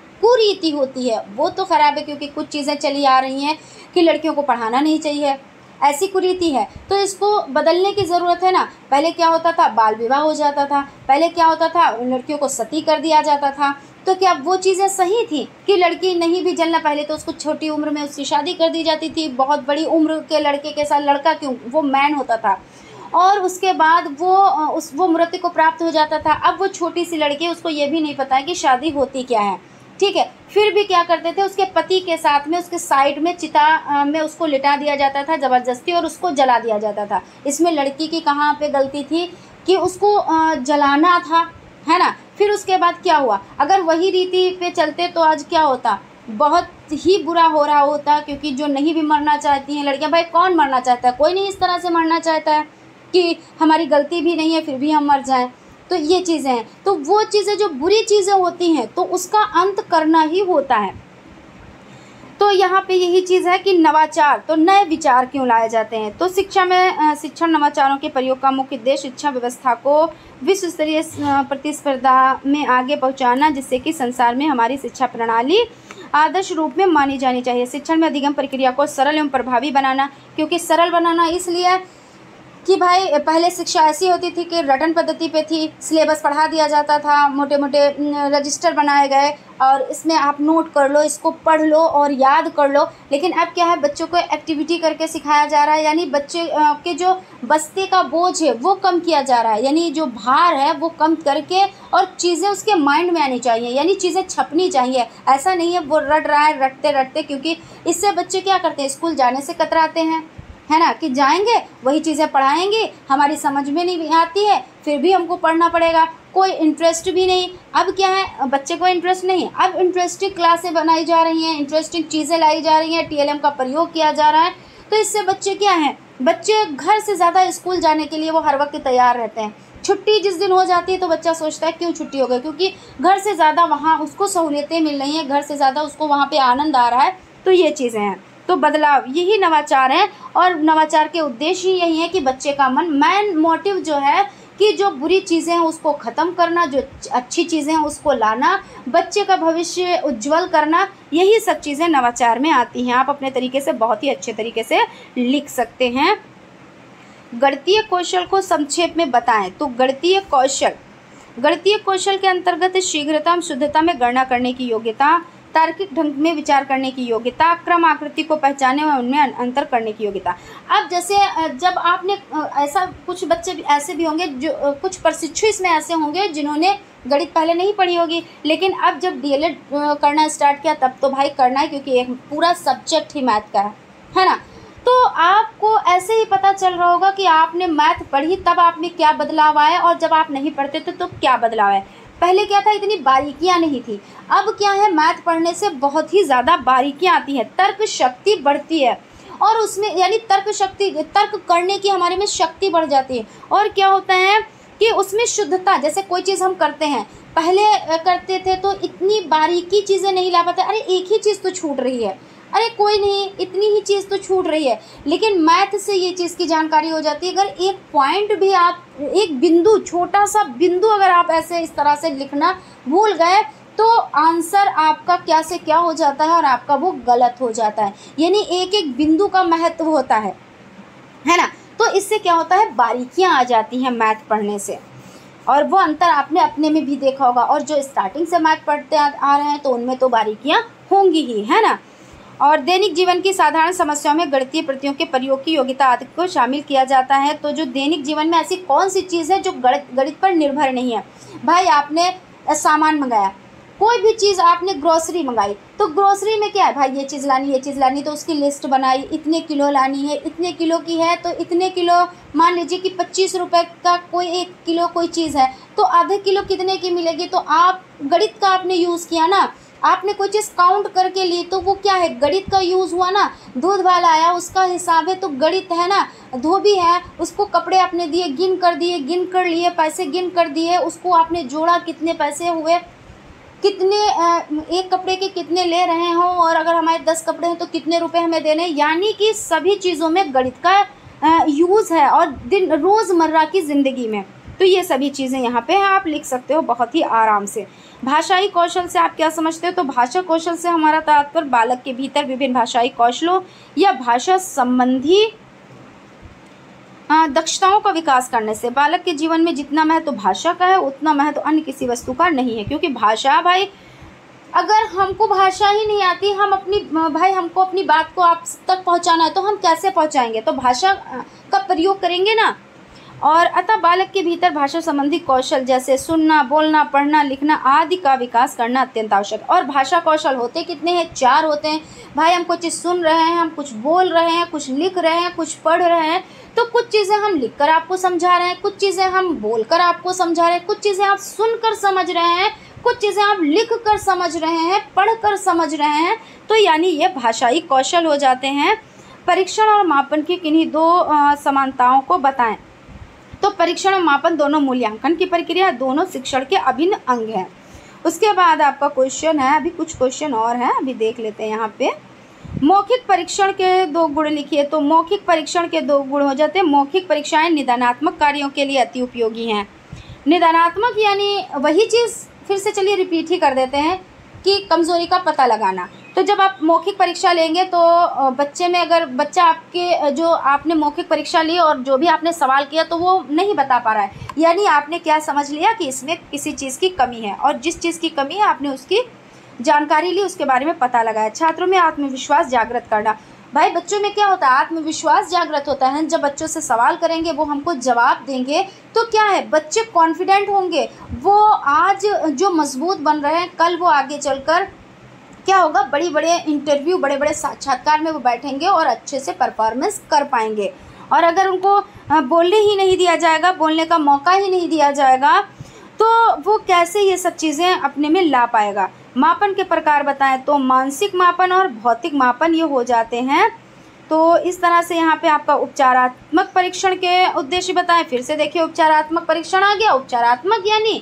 कुरीति होती है वो तो ख़राब है, क्योंकि कुछ चीज़ें चली आ रही हैं कि लड़कियों को पढ़ाना नहीं चाहिए, ऐसी कुरीति है, तो इसको बदलने की ज़रूरत है ना। पहले क्या होता था, बाल विवाह हो जाता था, पहले क्या होता था, लड़कियों को सती कर दिया जाता था। तो क्या वो चीज़ें सही थी कि लड़की नहीं भी जलना, पहले तो उसको छोटी उम्र में उसकी शादी कर दी जाती थी, बहुत बड़ी उम्र के लड़के के साथ लड़का क्यों, वो मैन होता था, और उसके बाद वो मृत्यु को प्राप्त हो जाता था। अब वो छोटी सी लड़की, उसको ये भी नहीं पता है कि शादी होती क्या है, ठीक है। फिर भी क्या करते थे, उसके पति के साथ में उसके साइड में चिता में उसको लिटा दिया जाता था ज़बरदस्ती, और उसको जला दिया जाता था। इसमें लड़की की कहाँ पे गलती थी कि उसको जलाना था, है ना। फिर उसके बाद क्या हुआ, अगर वही रीति पे चलते तो आज क्या होता, बहुत ही बुरा हो रहा होता, क्योंकि जो नहीं भी मरना चाहती हैं लड़कियां, भाई कौन मरना चाहता है, कोई नहीं इस तरह से मरना चाहता है कि हमारी गलती भी नहीं है फिर भी हम मर जाएं। तो ये चीज़ें हैं, तो वो चीज़ें जो बुरी चीज़ें होती हैं तो उसका अंत करना ही होता है। तो यहाँ पे यही चीज़ है कि नवाचार, तो नए विचार क्यों लाए जाते हैं। तो शिक्षा में शिक्षण नवाचारों के प्रयोग का मुख्य उद्देश्य शिक्षा व्यवस्था को विश्व स्तरीय प्रतिस्पर्धा में आगे पहुँचाना, जिससे कि संसार में हमारी शिक्षा प्रणाली आदर्श रूप में मानी जानी चाहिए। शिक्षण में अधिगम प्रक्रिया को सरल एवं प्रभावी बनाना, क्योंकि सरल बनाना इसलिए कि भाई पहले शिक्षा ऐसी होती थी कि रटन पद्धति पे थी, सिलेबस पढ़ा दिया जाता था, मोटे मोटे रजिस्टर बनाए गए और इसमें आप नोट कर लो, इसको पढ़ लो और याद कर लो। लेकिन अब क्या है, बच्चों को एक्टिविटी करके सिखाया जा रहा है, यानी बच्चे के जो बस्ते का बोझ है वो कम किया जा रहा है, यानी जो भार है वो कम करके, और चीज़ें उसके माइंड में आनी चाहिए, यानी चीज़ें छपनी चाहिए। ऐसा नहीं है वो रट रहा है रटते रटते, क्योंकि इससे बच्चे क्या करते हैं, स्कूल जाने से कतराते हैं, है ना, कि जाएंगे वही चीज़ें पढ़ाएंगे, हमारी समझ में नहीं आती है फिर भी हमको पढ़ना पड़ेगा, कोई इंटरेस्ट भी नहीं। अब क्या है, बच्चे को इंटरेस्ट नहीं, अब इंटरेस्टिंग क्लासें बनाई जा रही हैं, इंटरेस्टिंग चीज़ें लाई जा रही हैं, TLM का प्रयोग किया जा रहा है। तो इससे बच्चे क्या हैं, बच्चे घर से ज़्यादा स्कूल जाने के लिए वो हर वक्त तैयार रहते हैं। छुट्टी जिस दिन हो जाती है तो बच्चा सोचता है क्यों छुट्टी हो गई, क्योंकि घर से ज़्यादा वहाँ उसको सहूलियतें मिल रही हैं, घर से ज़्यादा उसको वहाँ पर आनंद आ रहा है। तो ये चीज़ें हैं, तो बदलाव यही नवाचार है, और नवाचार के उद्देश्य ही यही है कि बच्चे का मन, मेन मोटिव जो है कि जो बुरी चीज़ें हैं उसको ख़त्म करना, जो अच्छी चीज़ें हैं उसको लाना, बच्चे का भविष्य उज्जवल करना, यही सब चीज़ें नवाचार में आती हैं। आप अपने तरीके से बहुत ही अच्छे तरीके से लिख सकते हैं। गणितीय कौशल को संक्षेप में बताएं तो गणितीय कौशल के अंतर्गत शीघ्रता, शुद्धता में गणना करने की योग्यता, तार्किक ढंग में विचार करने की योग्यता, क्रम आकृति को पहचानने और उनमें अंतर करने की योग्यता। अब जैसे जब आपने ऐसा, कुछ बच्चे ऐसे भी होंगे जो कुछ प्रशिक्षु इसमें ऐसे होंगे जिन्होंने गणित पहले नहीं पढ़ी होगी, लेकिन अब जब DLED करना स्टार्ट किया तब तो भाई करना है, क्योंकि एक पूरा सब्जेक्ट ही मैथ का है ना। तो आपको ऐसे ही पता चल रहा होगा कि आपने मैथ पढ़ी तब आप में क्या बदलाव आया, और जब आप नहीं पढ़ते थे तो क्या बदलाव है। पहले क्या था, इतनी बारीकियां नहीं थी, अब क्या है, मैथ पढ़ने से बहुत ही ज़्यादा बारीकियां आती हैं, तर्क शक्ति बढ़ती है, और उसमें यानी तर्क करने की हमारे में शक्ति बढ़ जाती है। और क्या होता है कि उसमें शुद्धता, जैसे कोई चीज़ हम करते हैं, पहले करते थे तो इतनी बारीकी चीज़ें नहीं ला पाते, अरे एक ही चीज़ तो छूट रही है, अरे कोई नहीं इतनी ही चीज़ तो छूट रही है। लेकिन मैथ से ये चीज़ की जानकारी हो जाती है, अगर एक पॉइंट भी आप, एक बिंदु, छोटा सा बिंदु अगर आप ऐसे इस तरह से लिखना भूल गए तो आंसर आपका क्या से क्या हो जाता है और आपका वो गलत हो जाता है। यानी एक एक बिंदु का महत्व होता है ना। तो इससे क्या होता है, बारीकियां आ जाती हैं मैथ पढ़ने से, और वो अंतर आपने अपने में भी देखा होगा। और जो स्टार्टिंग से मैथ पढ़ते आ रहे हैं तो उनमें तो बारीकियां होंगी ही, है ना। और दैनिक जीवन की साधारण समस्याओं में गणितीय प्रतियों के प्रयोग की योग्यता आदि को शामिल किया जाता है। तो जो दैनिक जीवन में ऐसी कौन सी चीज़ है जो गणित पर निर्भर नहीं है। भाई आपने सामान मंगाया, कोई भी चीज़ आपने ग्रोसरी मंगाई, तो ग्रोसरी में क्या है, भाई ये चीज़ लानी, तो उसकी लिस्ट बनाई, इतने किलो लानी है, इतने किलो की है तो इतने किलो, मान लीजिए कि 25 रुपये का कोई 1 किलो कोई चीज़ है, तो आधे किलो कितने की मिलेगी। तो आप गणित का आपने यूज़ किया ना, आपने कोई चीज़ काउंट करके ली, तो वो क्या है, गणित का यूज़ हुआ ना। दूध वाला आया, उसका हिसाब है तो गणित है ना। धोबी है, उसको कपड़े आपने दिए, गिन कर लिए, पैसे गिन कर दिए, उसको आपने जोड़ा, कितने पैसे हुए, कितने एक कपड़े के कितने ले रहे हो, और अगर हमारे 10 कपड़े हैं तो कितने रुपए हमें देने। यानी कि सभी चीज़ों में गणित का यूज़ है, और रोज़मर्रा की ज़िंदगी में। तो ये सभी चीज़ें यहाँ पे आप लिख सकते हो बहुत ही आराम से। भाषाई कौशल से आप क्या समझते हो, तो भाषा कौशल से हमारा तात्पर्य बालक के भीतर विभिन्न भाषाई कौशलों या भाषा संबंधी दक्षताओं का विकास करने से। बालक के जीवन में जितना महत्व भाषा का है उतना महत्व अन्य किसी वस्तु का नहीं है, क्योंकि भाषा भाई, अगर हमको भाषा ही नहीं आती, हम हमको अपनी बात को आप तक पहुंचाना है तो हम कैसे पहुंचाएंगे? तो भाषा का प्रयोग करेंगे ना। और अतः बालक के भीतर भाषा संबंधी कौशल जैसे सुनना, बोलना, पढ़ना, लिखना आदि का विकास करना अत्यंत आवश्यक है। और भाषा कौशल होते कितने हैं? 4 होते हैं भाई। हम कुछ सुन रहे हैं, हम कुछ बोल रहे हैं, कुछ लिख रहे हैं, कुछ पढ़ रहे हैं। तो कुछ चीज़ें हम लिखकर आपको समझा रहे हैं, कुछ चीज़ें हम बोलकर आपको समझा रहे हैं, कुछ चीज़ें आप सुनकर समझ रहे हैं, कुछ चीज़ें आप लिख कर समझ रहे हैं, पढ़कर समझ रहे हैं। तो यानी ये भाषाई कौशल हो जाते हैं। परीक्षण और मापन की किन्हीं 2 समानताओं को बताएं। तो परीक्षण और मापन दोनों मूल्यांकन की प्रक्रिया, दोनों शिक्षण के अभिन्न अंग हैं। उसके बाद आपका क्वेश्चन है, अभी कुछ क्वेश्चन और हैं, अभी देख लेते हैं। यहाँ पे मौखिक परीक्षण के 2 गुण लिखिए। तो मौखिक परीक्षण के 2 गुण हो जाते हैं। मौखिक परीक्षाएं निदानात्मक कार्यों के लिए अति उपयोगी हैं। निदानात्मक यानी वही चीज़, फिर से चलिए रिपीट ही कर देते हैं, कि कमज़ोरी का पता लगाना। तो जब आप मौखिक परीक्षा लेंगे तो बच्चे में अगर बच्चा आपके जो आपने मौखिक परीक्षा ली और जो भी आपने सवाल किया तो वो नहीं बता पा रहा है, यानी आपने क्या समझ लिया कि इसमें किसी चीज़ की कमी है, और जिस चीज़ की कमी है आपने उसकी जानकारी ली, उसके बारे में पता लगाया। छात्रों में आत्मविश्वास जागृत करना। भाई बच्चों में क्या होता है? आत्मविश्वास जागृत होता है। जब बच्चों से सवाल करेंगे, वो हमको जवाब देंगे, तो क्या है, बच्चे कॉन्फिडेंट होंगे। वो आज जो मजबूत बन रहे हैं, कल वो आगे चलकर क्या होगा, बड़ी बड़े इंटरव्यू, बड़े बड़े साक्षात्कार में वो बैठेंगे और अच्छे से परफॉर्मेंस कर पाएंगे। और अगर उनको बोलने ही नहीं दिया जाएगा, बोलने का मौका ही नहीं दिया जाएगा, तो वो कैसे ये सब चीज़ें अपने में ला पाएगा। मापन के प्रकार बताएं। तो मानसिक मापन और भौतिक मापन ये हो जाते हैं। तो इस तरह से यहाँ पे आपका उपचारात्मक परीक्षण के उद्देश्य बताएं। फिर से देखिए, उपचारात्मक परीक्षण आ गया। उपचारात्मक यानी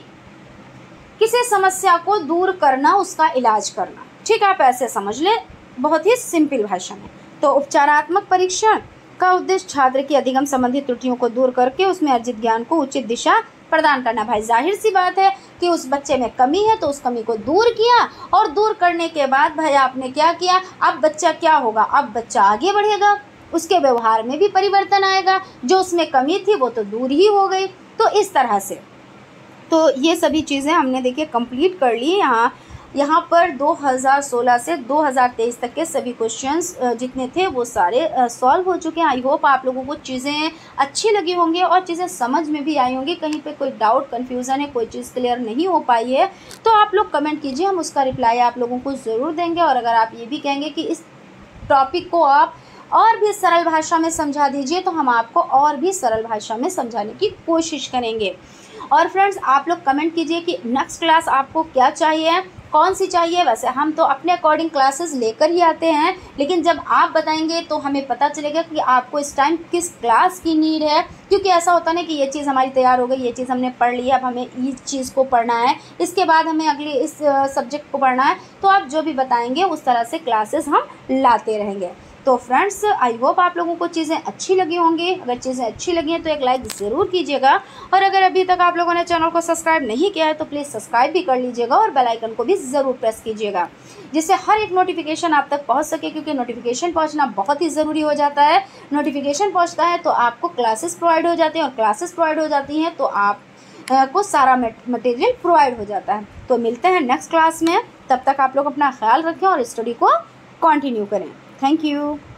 किसी समस्या को दूर करना, उसका इलाज करना। ठीक, आप ऐसे समझ लें, बहुत ही सिंपल भाषा में। तो उपचारात्मक परीक्षण का उद्देश्य छात्र की अधिगम संबंधी त्रुटियों को दूर करके उसमें अर्जित ज्ञान को उचित दिशा प्रदान करना। भाई जाहिर सी बात है कि उस बच्चे में कमी है, तो उस कमी को दूर किया, और दूर करने के बाद भाई आपने क्या किया, अब बच्चा क्या होगा, अब बच्चा आगे बढ़ेगा, उसके व्यवहार में भी परिवर्तन आएगा, जो उसमें कमी थी वो तो दूर ही हो गई। तो इस तरह से तो ये सभी चीज़ें हमने देखिए कंप्लीट कर ली। यहाँ पर 2016 से 2023 तक के सभी क्वेश्चंस जितने थे वो सारे सॉल्व हो चुके हैं। आई होप आप लोगों को चीज़ें अच्छी लगी होंगी और चीज़ें समझ में भी आई होंगी। कहीं पे कोई डाउट, कन्फ्यूज़न है, कोई चीज़ क्लियर नहीं हो पाई है तो आप लोग कमेंट कीजिए, हम उसका रिप्लाई आप लोगों को ज़रूर देंगे। और अगर आप ये भी कहेंगे कि इस टॉपिक को आप और भी सरल भाषा में समझा दीजिए, तो हम आपको और भी सरल भाषा में समझाने की कोशिश करेंगे। और फ्रेंड्स, आप लोग कमेंट कीजिए कि नेक्स्ट क्लास आपको क्या चाहिए, कौन सी चाहिए। वैसे हम तो अपने अकॉर्डिंग क्लासेस लेकर ही आते हैं, लेकिन जब आप बताएंगे तो हमें पता चलेगा कि आपको इस टाइम किस क्लास की नीड है। क्योंकि ऐसा होता है ना कि ये चीज़ हमारी तैयार हो गई, ये चीज़ हमने पढ़ ली, अब हमें इस चीज़ को पढ़ना है, इसके बाद हमें अगली इस सब्जेक्ट को पढ़ना है। तो आप जो भी बताएंगे उस तरह से क्लासेस हम लाते रहेंगे। तो फ्रेंड्स, आई होप आप लोगों को चीज़ें अच्छी लगी होंगी। अगर चीज़ें अच्छी लगी हैं तो एक लाइक ज़रूर कीजिएगा, और अगर अभी तक आप लोगों ने चैनल को सब्सक्राइब नहीं किया है तो प्लीज़ सब्सक्राइब भी कर लीजिएगा और बेल आइकन को भी ज़रूर प्रेस कीजिएगा, जिससे हर एक नोटिफिकेशन आप तक पहुंच सके। क्योंकि नोटिफिकेशन पहुंचना बहुत ही ज़रूरी हो जाता है। नोटिफिकेशन पहुँचता है तो आपको क्लासेस प्रोवाइड हो जाती हैं, और क्लासेस प्रोवाइड हो जाती हैं तो आप को सारा मटेरियल प्रोवाइड हो जाता है। तो मिलते हैं नेक्स्ट क्लास में, तब तक आप लोग अपना ख्याल रखें और स्टडी को कंटिन्यू करें। Thank you.